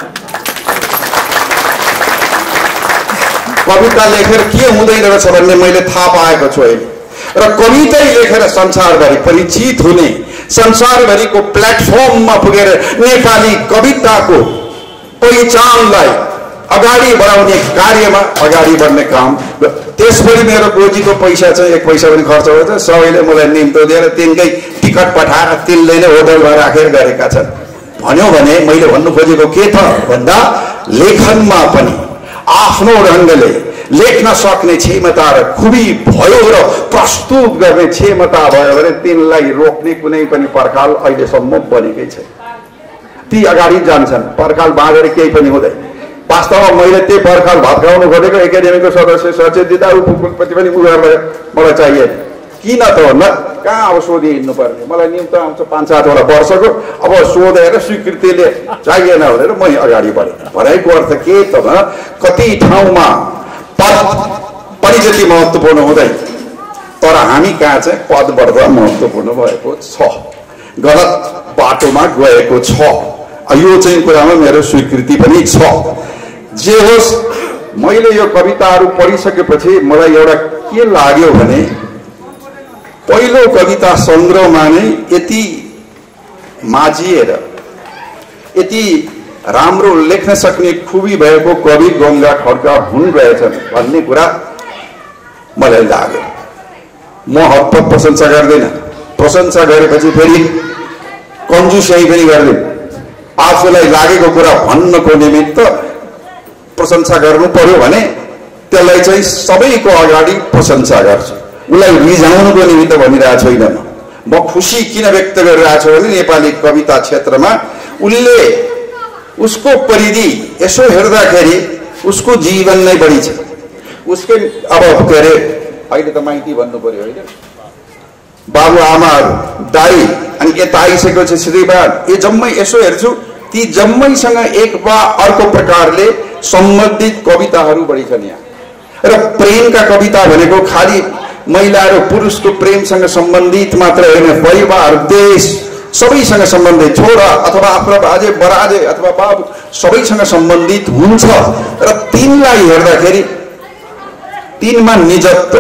कविता लेखेर के हुँदैन रहेछ भन्ने मैले थाहा पाएको छु अहिले। र कवितै लेखेर संसारभरि परिचित हुने, संसारभरिको प्लेटफर्ममा पुगेर नेपाली कविताको पहिचानलाई अगाडि बढाउने कार्यमा अगाडि बढ्ने काम। त्यसपछि मेरो गोजीको पैसा चाहिँ 1 पैसा पनि खर्च हुन्छ। सबैले मलाई निम्तो दिएर तिनकै टिकट पठाएर तिनले नै होटलमा राखेर गरेका छन्। भन्यो भने मैले भन्नु खोजेको के त भन्दा लेखनमा पनि आफ्नो ढङ्गले लेख्न सक्ने क्षमता र खुबी भयो र प्रस्तुत गर्ने क्षमता भयो भने तिनलाई रोक्ने कुनै पनि पर्खाल अहिलेसम्म बनेकै छैन। ती अगाडि जान्छन्, पर्खाल बाँधेर केही पनि हुँदैन। वास्तवमा मैले त्यही पर्खाल भत्काउनु खोजेको एकाडेमीको सदस्य सचेतता उपकुलपति पनि उनीहरूलाई मलाई चाहिएन। किन त भन्दा कहाँ अब सोधि हिँड्नुपर्ने, मलाई निम्त आउँछ 5-7 वटा वर्षको, अब सोधेर स्वीकृतिले चाहिएन भनेर मै अगाडि बढेँ। भनाइको अर्थ के त भन्दा कति ठाउँमा पद पनि जति महत्त्वपूर्ण हुँदैन, तर हामी कहाँ चाहिँ पद बढ्दा महत्त्वपूर्ण भएको छ, गलत बाटोमा गएको छ। यो चाहिँ कुरामा मेरो स्वीकृति पनि छ। जे होस्, मैले यो कविताहरू पढिसकेपछि मलाई एउटा के लाग्यो भने पहिलो कविता सङ्ग्रहमा नै यति माझिएर यति राम्रो लेख्न सक्ने खुबी भएको कवि गङ्गा खड्का हुन् रहेछन् भन्ने कुरा मलाई लाग्यो। म हतपत प्रशंसा गर्दैन, प्रशंसा गरेपछि फेरि कन्जुसै पनि गर्दैन। आफूलाई लागेको कुरा भन्नको निमित्त प्रशंसा गर्नु पर्यो भने त्यसलाई चाहिँ सबैको अगाडि प्रशंसा गर्छु। उसलाई रिझाउनुको निमित्त भनिरहेको छैन। म खुसी किन व्यक्त गरिरहेको छु भने नेपाली कविता क्षेत्रमा उसले उसको परिधि यसो हेर्दाखेरि उसको जीवन नै बढी छ। उसकै अब के अरे अहिले त माइती भन्नु पर्यो होइन, बाबुआमाहरू, दाई, अनि यता आइसकेपछि श्रीमान, यो जम्मै यसो हेर्छु ती जम्मैसँग एक वा अर्को प्रकारले सम्बन्धित कविताहरू बढी छन् यहाँ। र प्रेमका कविता भनेको खालि महिला र पुरुषको प्रेमसँग सम्बन्धित मात्र होइन, परिवार, देश सबैसँग सम्बन्धित, छोरा अथवा आफ्नो बाजे बराजे अथवा बाबु सबैसँग सम्बन्धित हुन्छ। र तिनलाई हेर्दाखेरि तिनमा निजत्व,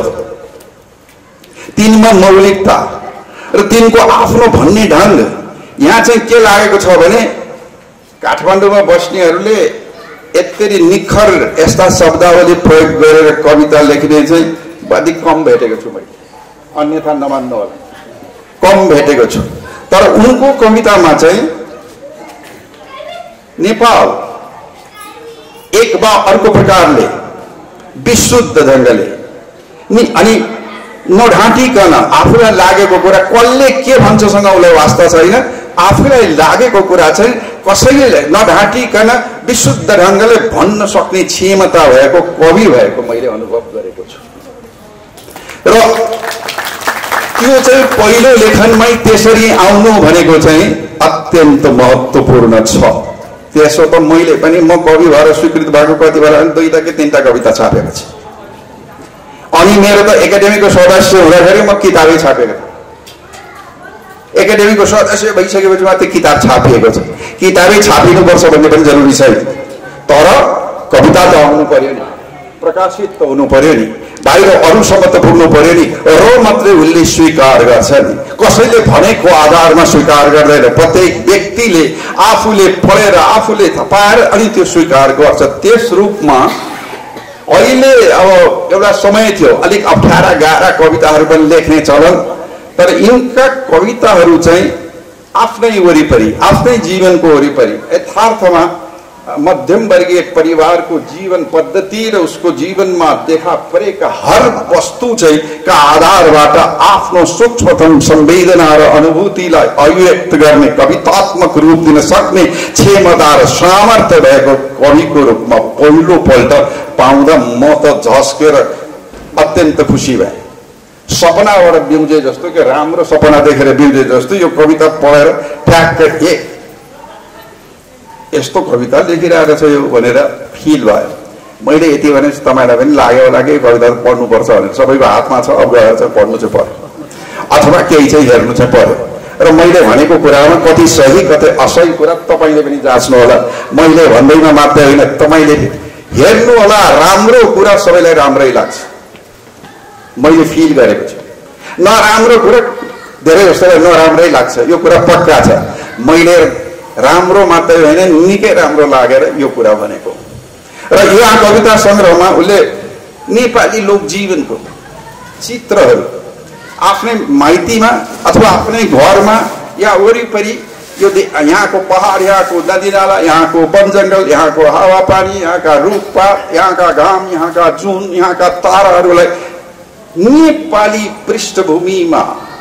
तिनमा मौलिकता र तिनको आफ्नो भन्ने ढङ्ग। यहाँ चाहिँ के लागेको छ भने काठमाडौँमा बस्नेहरूले यति निखर यस्ता शब्दावली प्रयोग गरेर कविता लेख्ने चाहिँ बढी कम भेटेको छु मैले, अन्यथा नमान्नु होला, कम भेटेको छु। तर उनको कवितामा चाहिँ नेपाल एक वा अर्को प्रकारले विशुद्ध ढङ्गले अनि नढाँटिकन आफूलाई लागेको कुरा कसले के भन्छसँग उसलाई वास्ता छैन, आफूलाई लागेको कुरा चाहिँ कसैले नढाँटिकन विशुद्ध ढङ्गले भन्न सक्ने क्षमता भएको कवि भएको मैले अनुभव गरेको छु। र त्यो चाहिँ पहिलो लेखनमै त्यसरी आउनु भनेको चाहिँ अत्यन्त महत्त्वपूर्ण छ। त्यसो त मैले पनि म कवि भएर स्वीकृत भएको कति बेला 2 कि 3 कविता छापेको छु। अनि मेरो त एकाडेमीको सदस्य हुँदाखेरि म किताबै छापेको थिएँ। एकाडेमीको सदस्य भइसकेपछि मात्रै किताब छापिएको छ। किताबै छापिनुपर्छ भन्ने पनि जरुरी छैन, तर कविता त आउनु पर्यो नि, प्रकाशित त हुनु पर्यो नि, बाहिर अरूसँग त पुग्नु पर्यो नि, र मात्रै उसले स्वीकार गर्छ नि। कसैले भनेको आधारमा स्वीकार गर्दैन, प्रत्येक व्यक्तिले आफूले पढेर आफूले थपाएर अनि त्यो स्वीकार गर्छ। त्यस रूपमा अहिले अब एउटा समय थियो अलिक अप्ठ्यारा गाह्रा कविताहरू पनि लेख्ने चलन, तर यिनका कविताहरू चाहिँ आफ्नै वरिपरि आफ्नै जीवनको वरिपरि यथार्थमा मध्यमवर्गीय परिवारको जीवन पद्धति र उसको जीवनमा देखा परेका हर वस्तु चाहिँ का आधारबाट आफ्नो सूक्ष्मतम संवेदना र अनुभूतिलाई अभिव्यक्त गर्ने कवितात्मक रूप दिन सक्ने क्षमता र सामर्थ्य भएको कविको रूपमा पहिलोपल्ट पाउँदा म त झस्केर अत्यन्त खुसी भएँ। सपनाबाट बिउजे जस्तो कि राम्रो सपना देखेर बिउजे जस्तो यो कविता पढेर ठ्याक्क यस्तो कविता लेखिरहेको छ यो भनेर फिल भयो। मैले यति भने तपाईँलाई पनि लाग्यो होला कि कविता पढ्नुपर्छ भनेर, सबैको हातमा छ, अब गएर चाहिँ पढ्नु चाहिँ पर्यो अथवा केही चाहिँ हेर्नु चाहिँ पर्यो। र मैले भनेको कुरामा कति सही कतै असही कुरा तपाईँले पनि जाँच्नु होला। मैले भन्दैमा मात्रै होइन, तपाईँले हेर्नु होला। राम्रो कुरा सबैलाई राम्रै लाग्छ, मैले फिल गरेको छु। नराम्रो कुरा धेरै जस्तोलाई नराम्रै लाग्छ, यो कुरा पक्का छ। मैले राम्रो मात्रै होइन निकै राम्रो लागेर यो कुरा भनेको। र यहाँ कविता सङ्ग्रहमा उसले नेपाली लोकजीवनको चित्रहरू आफ्नै माइतीमा अथवा आफ्नै घरमा या वरिपरि यो यहाँको पहाड, यहाँको नदीनाला, यहाँको वन जङ्गल, यहाँको हावापानी, यहाँका रुखपात, यहाँका घाम, यहाँका जुन, यहाँका ताराहरूलाई नेपाली पृष्ठभूमिमा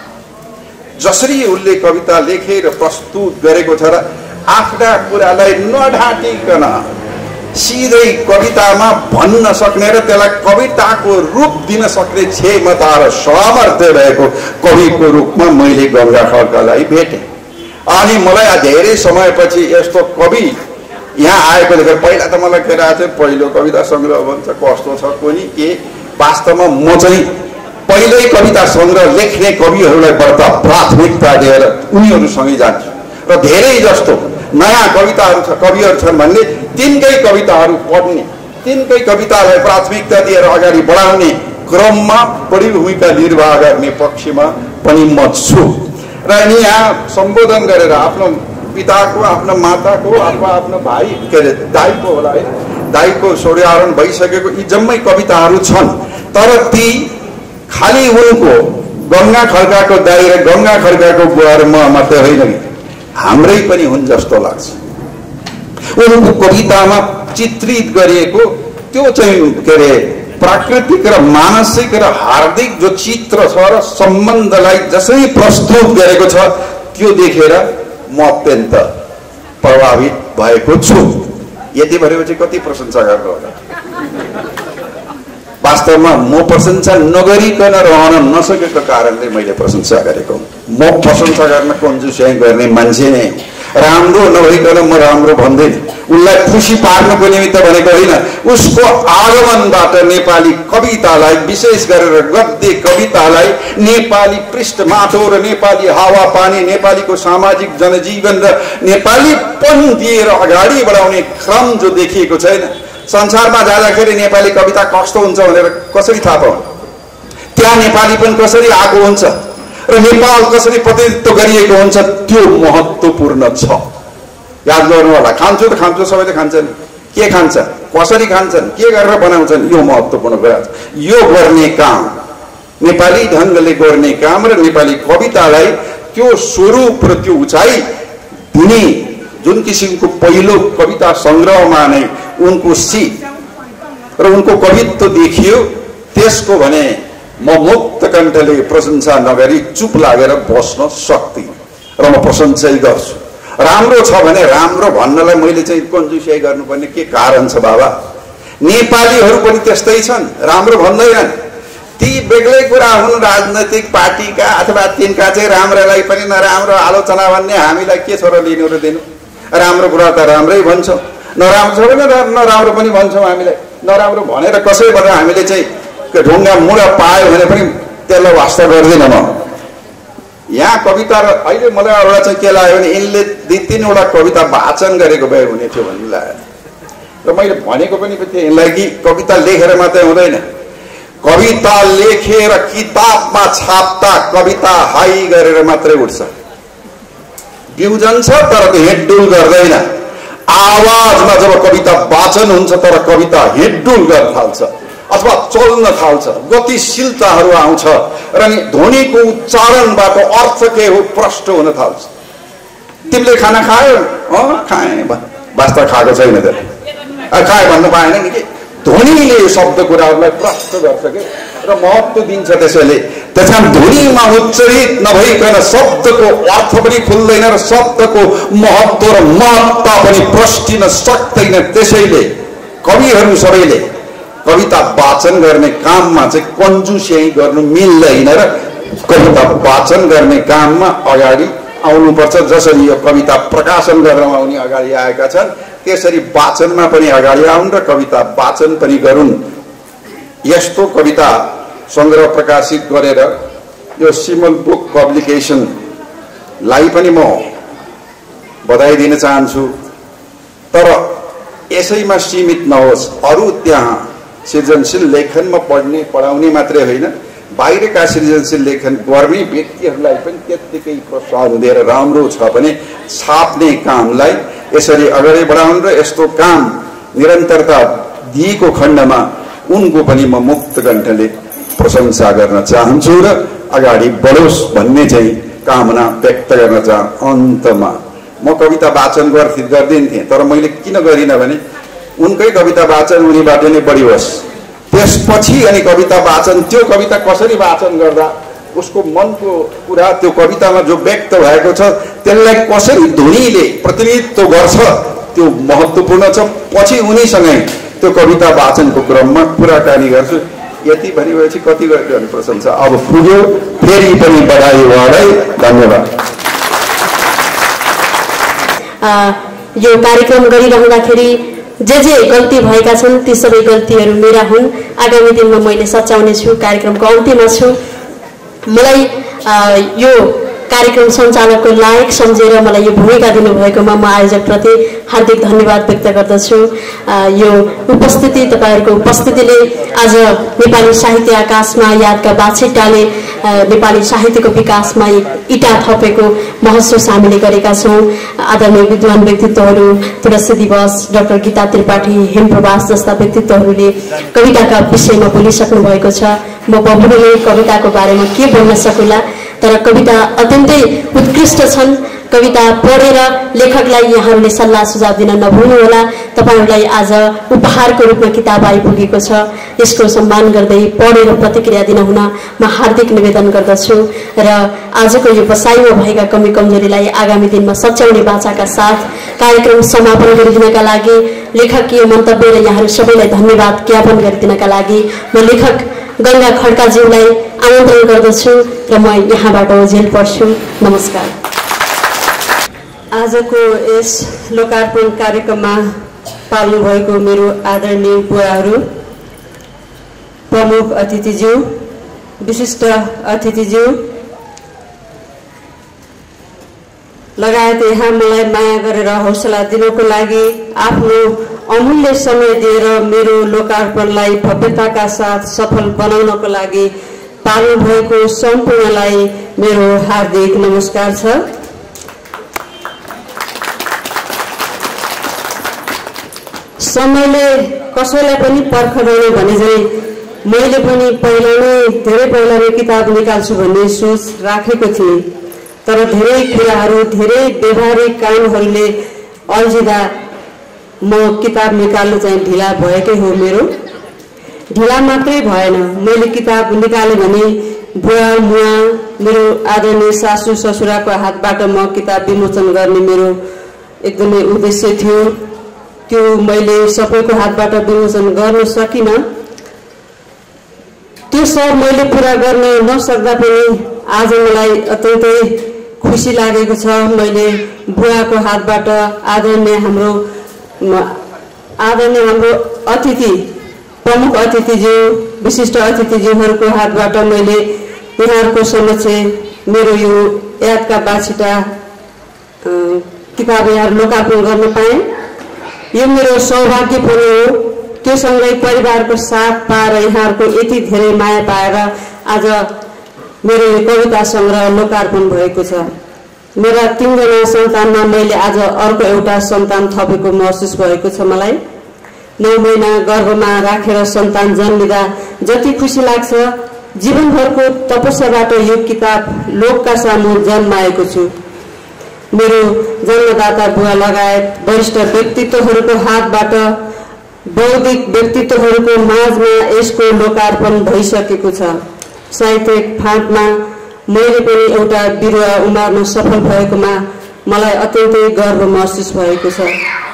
जसरी उसले कविता लेखेर प्रस्तुत गरेको छ र आफ्ना कुरालाई नढाँटिकन सिधै कवितामा भन्न सक्ने र त्यसलाई कविताको रूप दिन सक्ने क्षमता र सामर्थ्य भएको कविको रूपमा मैले गङ्गा खड्कालाई भेटेँ। अनि मलाई धेरै समयपछि यस्तो कवि यहाँ आएको देखेर पहिला त मलाई के लाग्थ्यो, पहिलो कविता सङ्ग्रह भन्छ कस्तो छ कोनी के। वास्तवमा म चाहिँ पहिल्यै कविता सङ्ग्रह लेख्ने कविहरूलाई बढ्ता प्राथमिकता दिएर उनीहरूसँगै जान्छु। र धेरै जस्तो नयाँ कविहरू छन् भन्ने तिनकै कविताहरू पढ्ने, तिनकै कवितालाई प्राथमिकता दिएर अगाडि बढाउने क्रममा बढी भूमिका निर्वाह गर्ने पक्षमा पनि म छु। र यहाँ सम्बोधन गरेर आफ्नो पिताको, आफ्नो माताको अथवा आफ्नो भाइ के अरे दाइको होला है, दाइको सोड्याहरण भइसकेको यी जम्मै कविताहरू छन्। तर ती खालि उनको गङ्गा खड्काको दाइ र गङ्गा खड्काको बुहारमा मात्रै होइन, हाम्रै पनि हुन् जस्तो लाग्छ। उनको कवितामा चित्रित गरिएको त्यो चाहिँ के अरे प्राकृतिक र मानसिक र हार्दिक जो चित्र छ र सम्बन्धलाई जसरी प्रस्तुत गरेको छ त्यो देखेर म अत्यन्त प्रभावित भएको छु। यति भनेपछि कति प्रशंसा गर्नु होला। वास्तवमा म प्रशंसा नगरिकन रहन नसकेको कारणले मैले प्रशंसा गरेको। म प्रशंसा गर्न कन्जुस्याइ गर्ने मान्छे नै, राम्रो नभइकन म राम्रो भन्दैन। उसलाई खुसी पार्नको निमित्त भनेको होइन, उसको आगमनबाट नेपाली कवितालाई विशेष गरेर गद्य कवितालाई नेपाली पृष्ठमाटो र नेपाली हावापानी, नेपालीको सामाजिक जनजीवन र नेपालीपन दिएर अगाडि बढाउने क्रम जो देखिएको छैन। संसारमा जाँदाखेरि नेपाली कविता कस्तो हुन्छ भनेर कसरी थाहा पाउनु, त्यहाँ नेपालीपन कसरी आएको हुन्छ र नेपाल कसरी प्रतिनिधित्व गरिएको हुन्छ त्यो महत्त्वपूर्ण छ। याद गर्नु होला। खान्छु त खान्छु, सबैले खान्छन्, के खान्छ, कसरी खान्छन्, के गरेर बनाउँछन्, यो महत्त्वपूर्ण कुरा छ। यो गर्ने काम, नेपाली ढङ्गले गर्ने काम र नेपाली कवितालाई त्यो स्वरूप र त्यो उचाइ दिने जुन किसिमको पहिलो कविता सङ्ग्रहमा नै उनको सिप र उनको कवित्व देखियो, त्यसको भने म मुक्त कण्ठले प्रशंसा नगरी चुप लागेर बस्न सक्दिनँ र म प्रशंसै गर्छु। राम्रो छ भने राम्रो भन्नलाई मैले चाहिँ कन्जुसियाइ गर्नुपर्ने के कारण छ बाबा? नेपालीहरू पनि त्यस्तै छन्, राम्रो भन्दैनन्। ती बेग्लै कुरा हुन्, राजनैतिक पार्टीका अथवा तिनका चाहिँ राम्रोलाई पनि नराम्रो आलोचना भन्ने हामीलाई के छ र लिनु र दिनु? राम्रो कुरा त राम्रै भन्छौँ, नराम्रो छ भने नराम्रो पनि भन्छौँ। हामीलाई नराम्रो भनेर कसैबाट हामीले चाहिँ ढुङ्गा मुढा पायो भने पनि त्यसलाई वास्ता गर्दिनँ म। यहाँ कविता र अहिले मलाई एउटा चाहिँ के लाग्यो भने यिनले 2-3वटा कविता वाचन गरेको भए हुने थियो भन्ने लाग्यो र मैले भनेको पनि थिएँ यिनलाई कि कविता लेखेर मात्रै हुँदैन, कविता लेखेर किताबमा छाप्दा कविता हाई गरेर मात्रै उठ्छ। बिउजन छ तर त्यो हिँडडुल गर्दैन। आवाजमा जब कविता वाचन हुन्छ तर कविता हिँडडुल गर्न थाल्छ अथवा चल्न थाल्छ, गतिशीलताहरू आउँछ र नि ध्वनिको उच्चारणबाट अर्थ के हो प्रष्ट हुन थाल्छ। तिमीले खाना खायो? खाएँ। वास्ता खाएको छैन त, खाए भन्नु पाएन नि कि ध्वनिले शब्द कुराहरूलाई प्रष्ट गर्छ के र महत्त्व दिन्छ। त्यसैले त्यसकारण ध्वनिमा उच्चरित नभइकन शब्दको अर्थ पनि खुल्दैन र शब्दको महत्त्व र महत्ता पनि प्रष्टिन सक्दैन। त्यसैले कविहरू सबैले कविता वाचन गर्ने काममा चाहिँ कन्जुसियाइ गर्नु मिल्दैन र कविता वाचन गर्ने काममा अगाडि आउनुपर्छ। जसरी यो कविता प्रकाशन गरेर उनी अगाडि आएका छन्, त्यसरी वाचनमा पनि अगाडि आउन् र कविता वाचन पनि गरून्। यस्तो कविता सङ्ग्रह प्रकाशित गरेर यो सिमल बुक पब्लिकेसनलाई पनि म बधाई दिन चाहन्छु। तर यसैमा सीमित नहोस्, अरू त्यहाँ सृजनशील लेखनमा पढाउने मात्रै होइन, बाहिरका सृजनशील लेखन गर्ने व्यक्तिहरूलाई पनि त्यत्तिकै प्रोत्साहन दिएर राम्रो छ भने छाप्ने कामलाई यसरी अगाडि बढाउनु र यस्तो काम निरन्तरता दिएको खण्डमा उनको पनि म मुक्त कण्ठले प्रशंसा गर्न चाहन्छु र अगाडि बढोस् भन्ने चाहिँ कामना व्यक्त गर्न चाहन्छु। अन्तमा म कविता वाचन गर्दिन्थेँ, तर मैले किन गरिनँ भने उनकै कविता वाचन उनीबाट नै बढी होस्। त्यसपछि अनि कविता वाचन, त्यो कविता कसरी वाचन गर्दा उसको मनको कुरा त्यो कवितामा जो व्यक्त भएको छ त्यसलाई कसरी ध्वनिले प्रतिनिधित्व गर्छ त्यो महत्त्वपूर्ण छ। पछि उनीसँगै त्यो कविता वाचनको क्रममा कुराकानी गर्छु। यति भनेपछि कति गर्ने प्रशंसा अब पुग्यो, फेरि पनि बधाई उहाँलाई, धन्यवाद। यो कार्यक्रम गरिरहँदाखेरि जे गल्ती भएका छन् ती सबै गल्तीहरू मेरा हुन्। आगामी दिनमा मैले सच्याउने छु। कार्यक्रमको अन्त्यमा छु। मलाई यो कार्यक्रम सञ्चालकको लायक सम्झेर मलाई यो भूमिका दिनुभएकोमा म आयोजकप्रति हार्दिक धन्यवाद व्यक्त गर्दछु। यो उपस्थिति, तपाईँहरूको उपस्थितिले आज नेपाली साहित्य आकाशमा यादका बाछिटाले नेपाली साहित्यको विकासमा इँटा थपेको महसुस हामीले गरेका छौँ। आदरणीय विद्वान व्यक्तित्वहरू तुलसी दिवस, डाक्टर गीता त्रिपाठी, हेमप्रवास जस्ता व्यक्तित्वहरूले कविताका विषयमा बोलिसक्नु भएको छ। म बबुले कविताको बारेमा के बोल्न सकुला, तर कविता अत्यन्तै उत्कृष्ट छन्। कविता पढेर लेखकलाई यहाँहरूले सल्लाह सुझाव दिन नभुल्नुहोला। तपाईँहरूलाई आज उपहारको रूपमा किताब आइपुगेको छ, यसको सम्मान गर्दै पढेर प्रतिक्रिया दिन हुन म हार्दिक निवेदन गर्दछु र आजको यो बसाइमा भएका कमी कमजोरीलाई आगामी दिनमा सच्याउने बाचाका साथ कार्यक्रम समापन गरिदिनका लागि लेखकीय मन्तव्य र यहाँहरू सबैलाई धन्यवाद ज्ञापन गरिदिनका लागि म लेखक गङ्गा खड्काज्यूलाई आमन्त्रण गर्दछु र म यहाँबाट ओझेल पर्छु। नमस्कार। आजको यस लोकार्पण कार्यक्रममा पाल्नु भएको मेरो आदरणीय बुवाहरू, प्रमुख अतिथिज्यू, विशिष्ट अतिथिज्यू लगायत यहाँ मलाई माया गरेर हौसला दिनको लागि आफ्नो अमूल्य समय दिएर मेरो लोकार्पणलाई भव्यताका साथ सफल बनाउनको लागि पाल्नु भएको सम्पूर्णलाई मेरो हार्दिक नमस्कार छ। समयले कसैलाई पनि पर्खदैन भने चाहिँ मैले पनि धेरै पहिला नै किताब निकाल्छु भन्ने सोच राखेको थिएँ, तर धेरै कुराहरू, धेरै व्यवहारिक कामहरूले अल्झिँदा म किताब निकाल्नु चाहिँ ढिला भएकै हो। मेरो ढिला मात्रै भएन, मैले किताब निकालेँ भने बुवा मुवा मेरो आदरणीय सासू ससुराको हातबाट म किताब विमोचन गर्ने मेरो एकदमै उद्देश्य थियो। त्यो मैले सबैको हातबाट विमोचन गर्न सकिनँ। त्यो सब मैले पुरा गर्न नसक्दा पनि आज मलाई अत्यन्तै खुसी लागेको छ। मैले बुवाको हातबाट आदरणीय हाम्रो अतिथि प्रमुख अतिथिज्यू विशिष्ट अतिथिज्यूहरूको हातबाट मैले यहाँहरूको समक्ष मेरो यो यादका बाछिटा किताब यहाँ लोकार्पण गर्न पाएँ। यो मेरो सौभाग्य पनि हो। त्योसँगै परिवारको साथ पाएर यहाँहरूको यति धेरै माया पाएर आज मेरो यो कविता सङ्ग्रह लोकार्पण भएको छ। मेरा 3 जना सन्तानमा मैले आज अर्को एउटा सन्तान थपेको महसुस भएको छ। मलाई 9 महिना गर्भमा राखेर सन्तान जन्मिँदा जति खुसी लाग्छ, जीवनभरको तपस्याबाट यो किताब लोकका सामु जन्माएको छु। मेरो जन्मदाता बुवा लगायत वरिष्ठ व्यक्तित्वहरूको हातबाट बौद्धिक व्यक्तित्वहरूको माझमा यसको लोकार्पण भइसकेको छ। साहित्यिक फाँटमा मैले पनि एउटा बिरुवा उमार्न सफल भएकोमा मलाई अत्यन्तै गर्व महसुस भएको छ।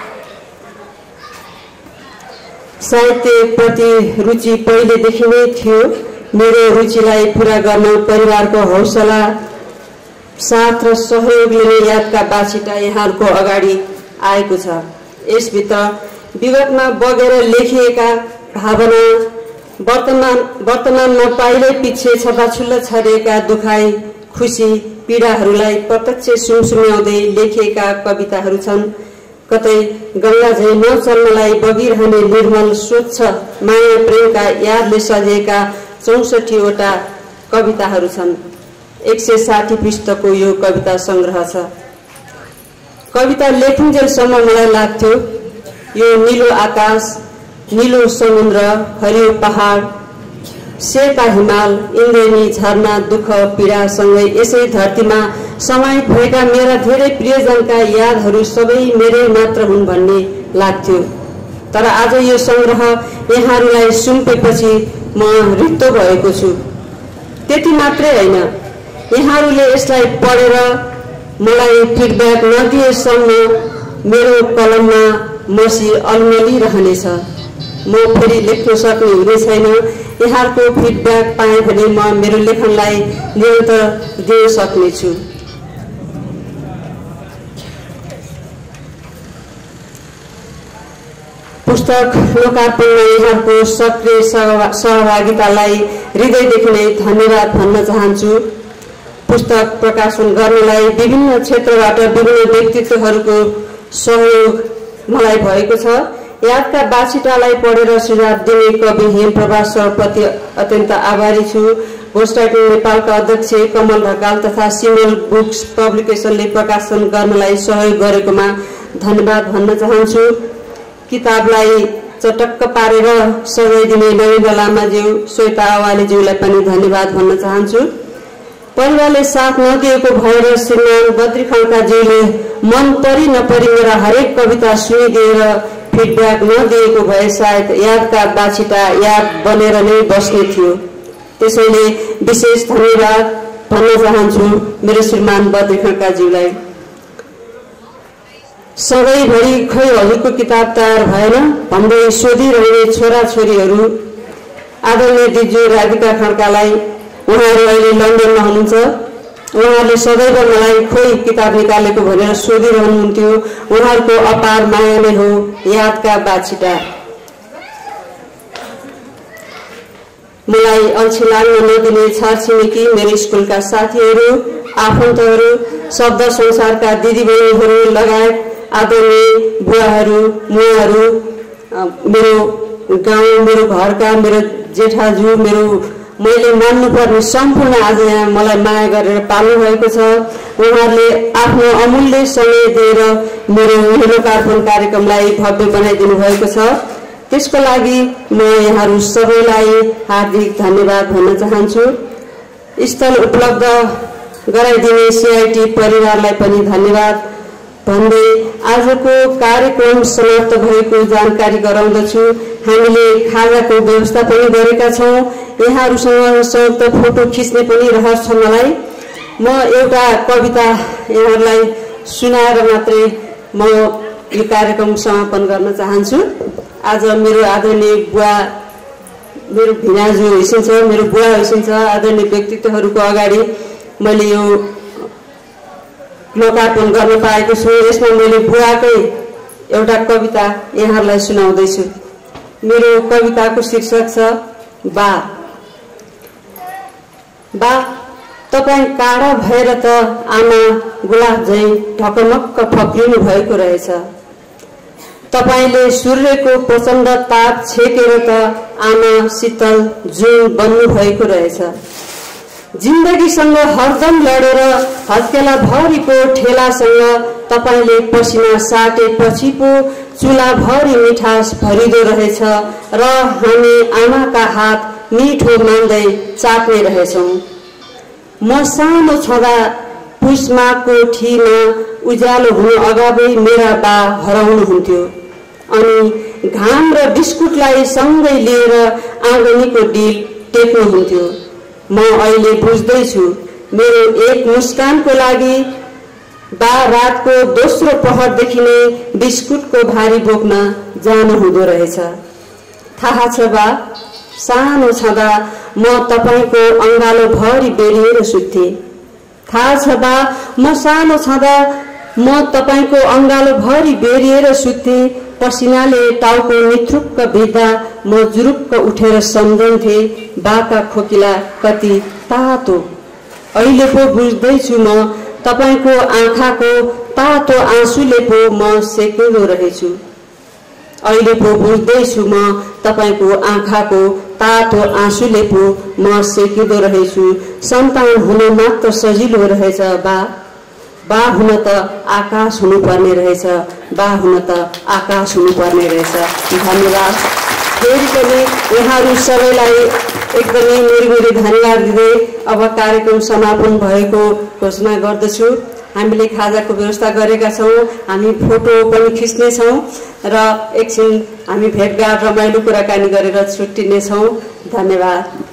साहित्यप्रति रुचि पहिलेदेखि नै थियो। मेरो रुचिलाई पूरा गर्न परिवारको हौसला साथ र सहयोगले नै यादका बाछिटा यहाँहरूको अगाडि आएको छ। यसभित्र विगतमा बगेर लेखिएका भावना, वर्तमानमा पाइलै पछि छताछुल्ल छरिएका दुखाइ, खुसी, पीडाहरूलाई प्रत्यक्ष सुमसुम्याउँदै लेखिएका कविताहरू छन्। कतै गङ्गा झैँ नचल्नलाई बगिरहने निर्मल स्वच्छ माया प्रेमका यादले सजिएका 64वटा कविताहरू छन्। 160 पृष्ठको यो कविता सङ्ग्रह छ। कविता लेखुन्जेलसम्म मलाई लाग्थ्यो यो नीलो आकाश, नीलो समुद्र, हरियो पहाड, सेता हिमाल, इन्द्रेणी झरना, दुःख पीडासँगै यसै धरतीमा समाहित भएका मेरा धेरै प्रियजनका यादहरू सबै मेरै मात्र हुन् भन्ने लाग्थ्यो। तर आज यो सङ्ग्रह यहाँहरूलाई सुम्पेपछि म रित्तो भएको छु। त्यति मात्रै होइन, यहाँहरूले यसलाई पढेर मलाई फिडब्याक नदिएसम्म मेरो कलममा मसी अलमलिरहनेछ। म फेरि लेख्न सक्ने हुने छैन। यहाँहरूको फिडब्याक पाएँ भने म मेरो लेखनलाई निरन्तर दिन सक्नेछु। पुस्तक लोकार्पणमा यहाँहरूको सक्रिय सहभागितालाई हृदयदेखि नै धन्यवाद भन्न चाहन्छु। पुस्तक प्रकाशन गर्नलाई विभिन्न क्षेत्रबाट विभिन्न व्यक्तित्वहरूको सहयोग मलाई भएको छ। यादका बाछिटालाई पढेर सुझाव दिने कवि हेमप्रभा सरप्रति अत्यन्त आभारी छु। घोषराइटिङ नेपालका अध्यक्ष कमल ढकाल तथा सिमल बुक्स पब्लिकेसनले प्रकाशन गर्नलाई सहयोग गरेकोमा धन्यवाद भन्न चाहन्छु। किताबलाई चटक्क पारेर सजाइदिने नरेन्द्र लामाज्यू, श्वेता अवालेज्यूलाई पनि धन्यवाद भन्न चाहन्छु। परिवारले साथ नदिएको भएर श्रीमान बद्री खड्काज्यूले मन परि नपरि मेरा हरेक कविता सुनिदिएर फिडब्याक नदिएको भए सायद यादका बाछिटा याद बनेर नै बस्ने थियो। त्यसैले विशेष धन्यवाद भन्न चाहन्छु मेरो श्रीमान बद्री खड्काज्यूलाई। सधैँभरि खै हजुरको किताब तयार भएन भन्दै सोधिरहने छोराछोरीहरू आदरणीय दिज्यू राधिका खड्कालाई, उहाँहरू अहिले लन्डनमा हुनुहुन्छ। उहाँहरूले सदैव मलाई खोइ किताब निकालेको भनेर सोधिरहनुहुन्थ्यो। उहाँहरूको अपार माया नै हो यादका बाछिटा। मलाई अल्छी लाग्न नदिने छरछिमेकी, मेरो स्कुलका साथीहरू, आफन्तहरू, शब्द संसारका दिदीबहिनीहरू लगायत आदरणीय बुवाहरू, मुवाहरू, मेरो गाउँ, मेरो घरका मेरो जेठाजु, मैले मान्नुपर्ने सम्पूर्ण आज यहाँ मलाई माया गरेर पाल्नु भएको छ। उहाँहरूले आफ्नो अमूल्य समय दिएर मेरो लोकार्पण कार्यक्रमलाई भव्य बनाइदिनु भएको छ। त्यसको लागि म यहाँहरू सबैलाई हार्दिक धन्यवाद भन्न चाहन्छु। स्थल उपलब्ध गराइदिने सिआइटी परिवारलाई पनि धन्यवाद। भन्दै आजको कार्यक्रम समाप्त भएको जानकारी गराउँदछु। हामीले खाजाको व्यवस्था पनि गरेका छौँ। यहाँहरूसँग संयुक्त फोटो खिच्ने पनि रहर छ मलाई। म एउटा कविता यहाँहरूलाई सुनाएर मात्रै म यो कार्यक्रम समापन गर्न चाहन्छु। आज मेरो आदरणीय बुवा, मेरो भिनाजु हैसिन्छ, मेरो बुवा हैसिन्छ, आदरणीय व्यक्तित्वहरूको अगाडि मैले यो लोकार्पण गर्न पाएको छु। यसमा मैले बुवाकै एउटा कविता यहाँहरूलाई सुनाउँदैछु। मेरो कविताको शीर्षक छ बा। बा, तपाईँ काँडा भएर त आमा गुलाब झैँ ढकमक्क फक्रिनु भएको रहेछ। तपाईले सूर्यको प्रचण्ड ताप छेकेर त आमा शीतल जुन बन्नु भएको रहेछ। जिन्दगीसँग हरदम लडेर हत्केला भरिको ठेलासँग तपाईले पसिना साटेपछि पो चुला भरि मिठास भरिदो रहेछ र हामी आमाका हात मिठो मान्दै चाट्ने रहेछौँ। म सानो छँदा पुष्माको ठिमा उज्यालो हुनु अगावै मेरा बा हराउनुहुन्थ्यो अनि घाम र बिस्कुटलाई सँगै लिएर आँगनीको डिल टेक्नुहुन्थ्यो। म अहिले बुझ्दैछु मेरो एक मुस्कानको लागि बा रातको दोस्रो पहरदेखि नै बिस्कुटको भारी बोक्न जानु हुँदो रहेछ। थाहा छ बा, सानो छँदा म तपाईको अङ्गालो भरि बेरिएर सुत्थे। थाहा छ बा, म सानो छँदा म तपाईको अङ्गालो भरि बेरिएर सुत्थे। पसिनाले टाउको निथुक्क भिज्दा म जुरुक्क उठेर सम्झन्थे बाका खोकिला कति तातो। अहिले पो बुझ्दैछु म तपाईको आँखाको तातो आँसुले पो म सेकिँदो रहेछु। अहिले पो बुझ्दैछु म तपाईको आँखाको तातो आँसुले पो म सेकिँदो रहेछु। सन्तान हुनु मात्र सजिलो रहेछ बा, बा हुन त आकाश हुनुपर्ने रहेछ, बा हुन त आकाश हुनुपर्ने रहेछ। धन्यवाद। फेरि पनि यहाँहरू सबैलाई एकदमै मुरी धन्यवाद दिँदै अब कार्यक्रम समापन भएको घोषणा गर्दछु। हामीले खाजाको व्यवस्था गरेका छौँ, हामी फोटो पनि खिच्नेछौँ र एकछिन हामी भेटघाट रमाइलो कुराकानी गरेर छुट्टिनेछौँ। धन्यवाद।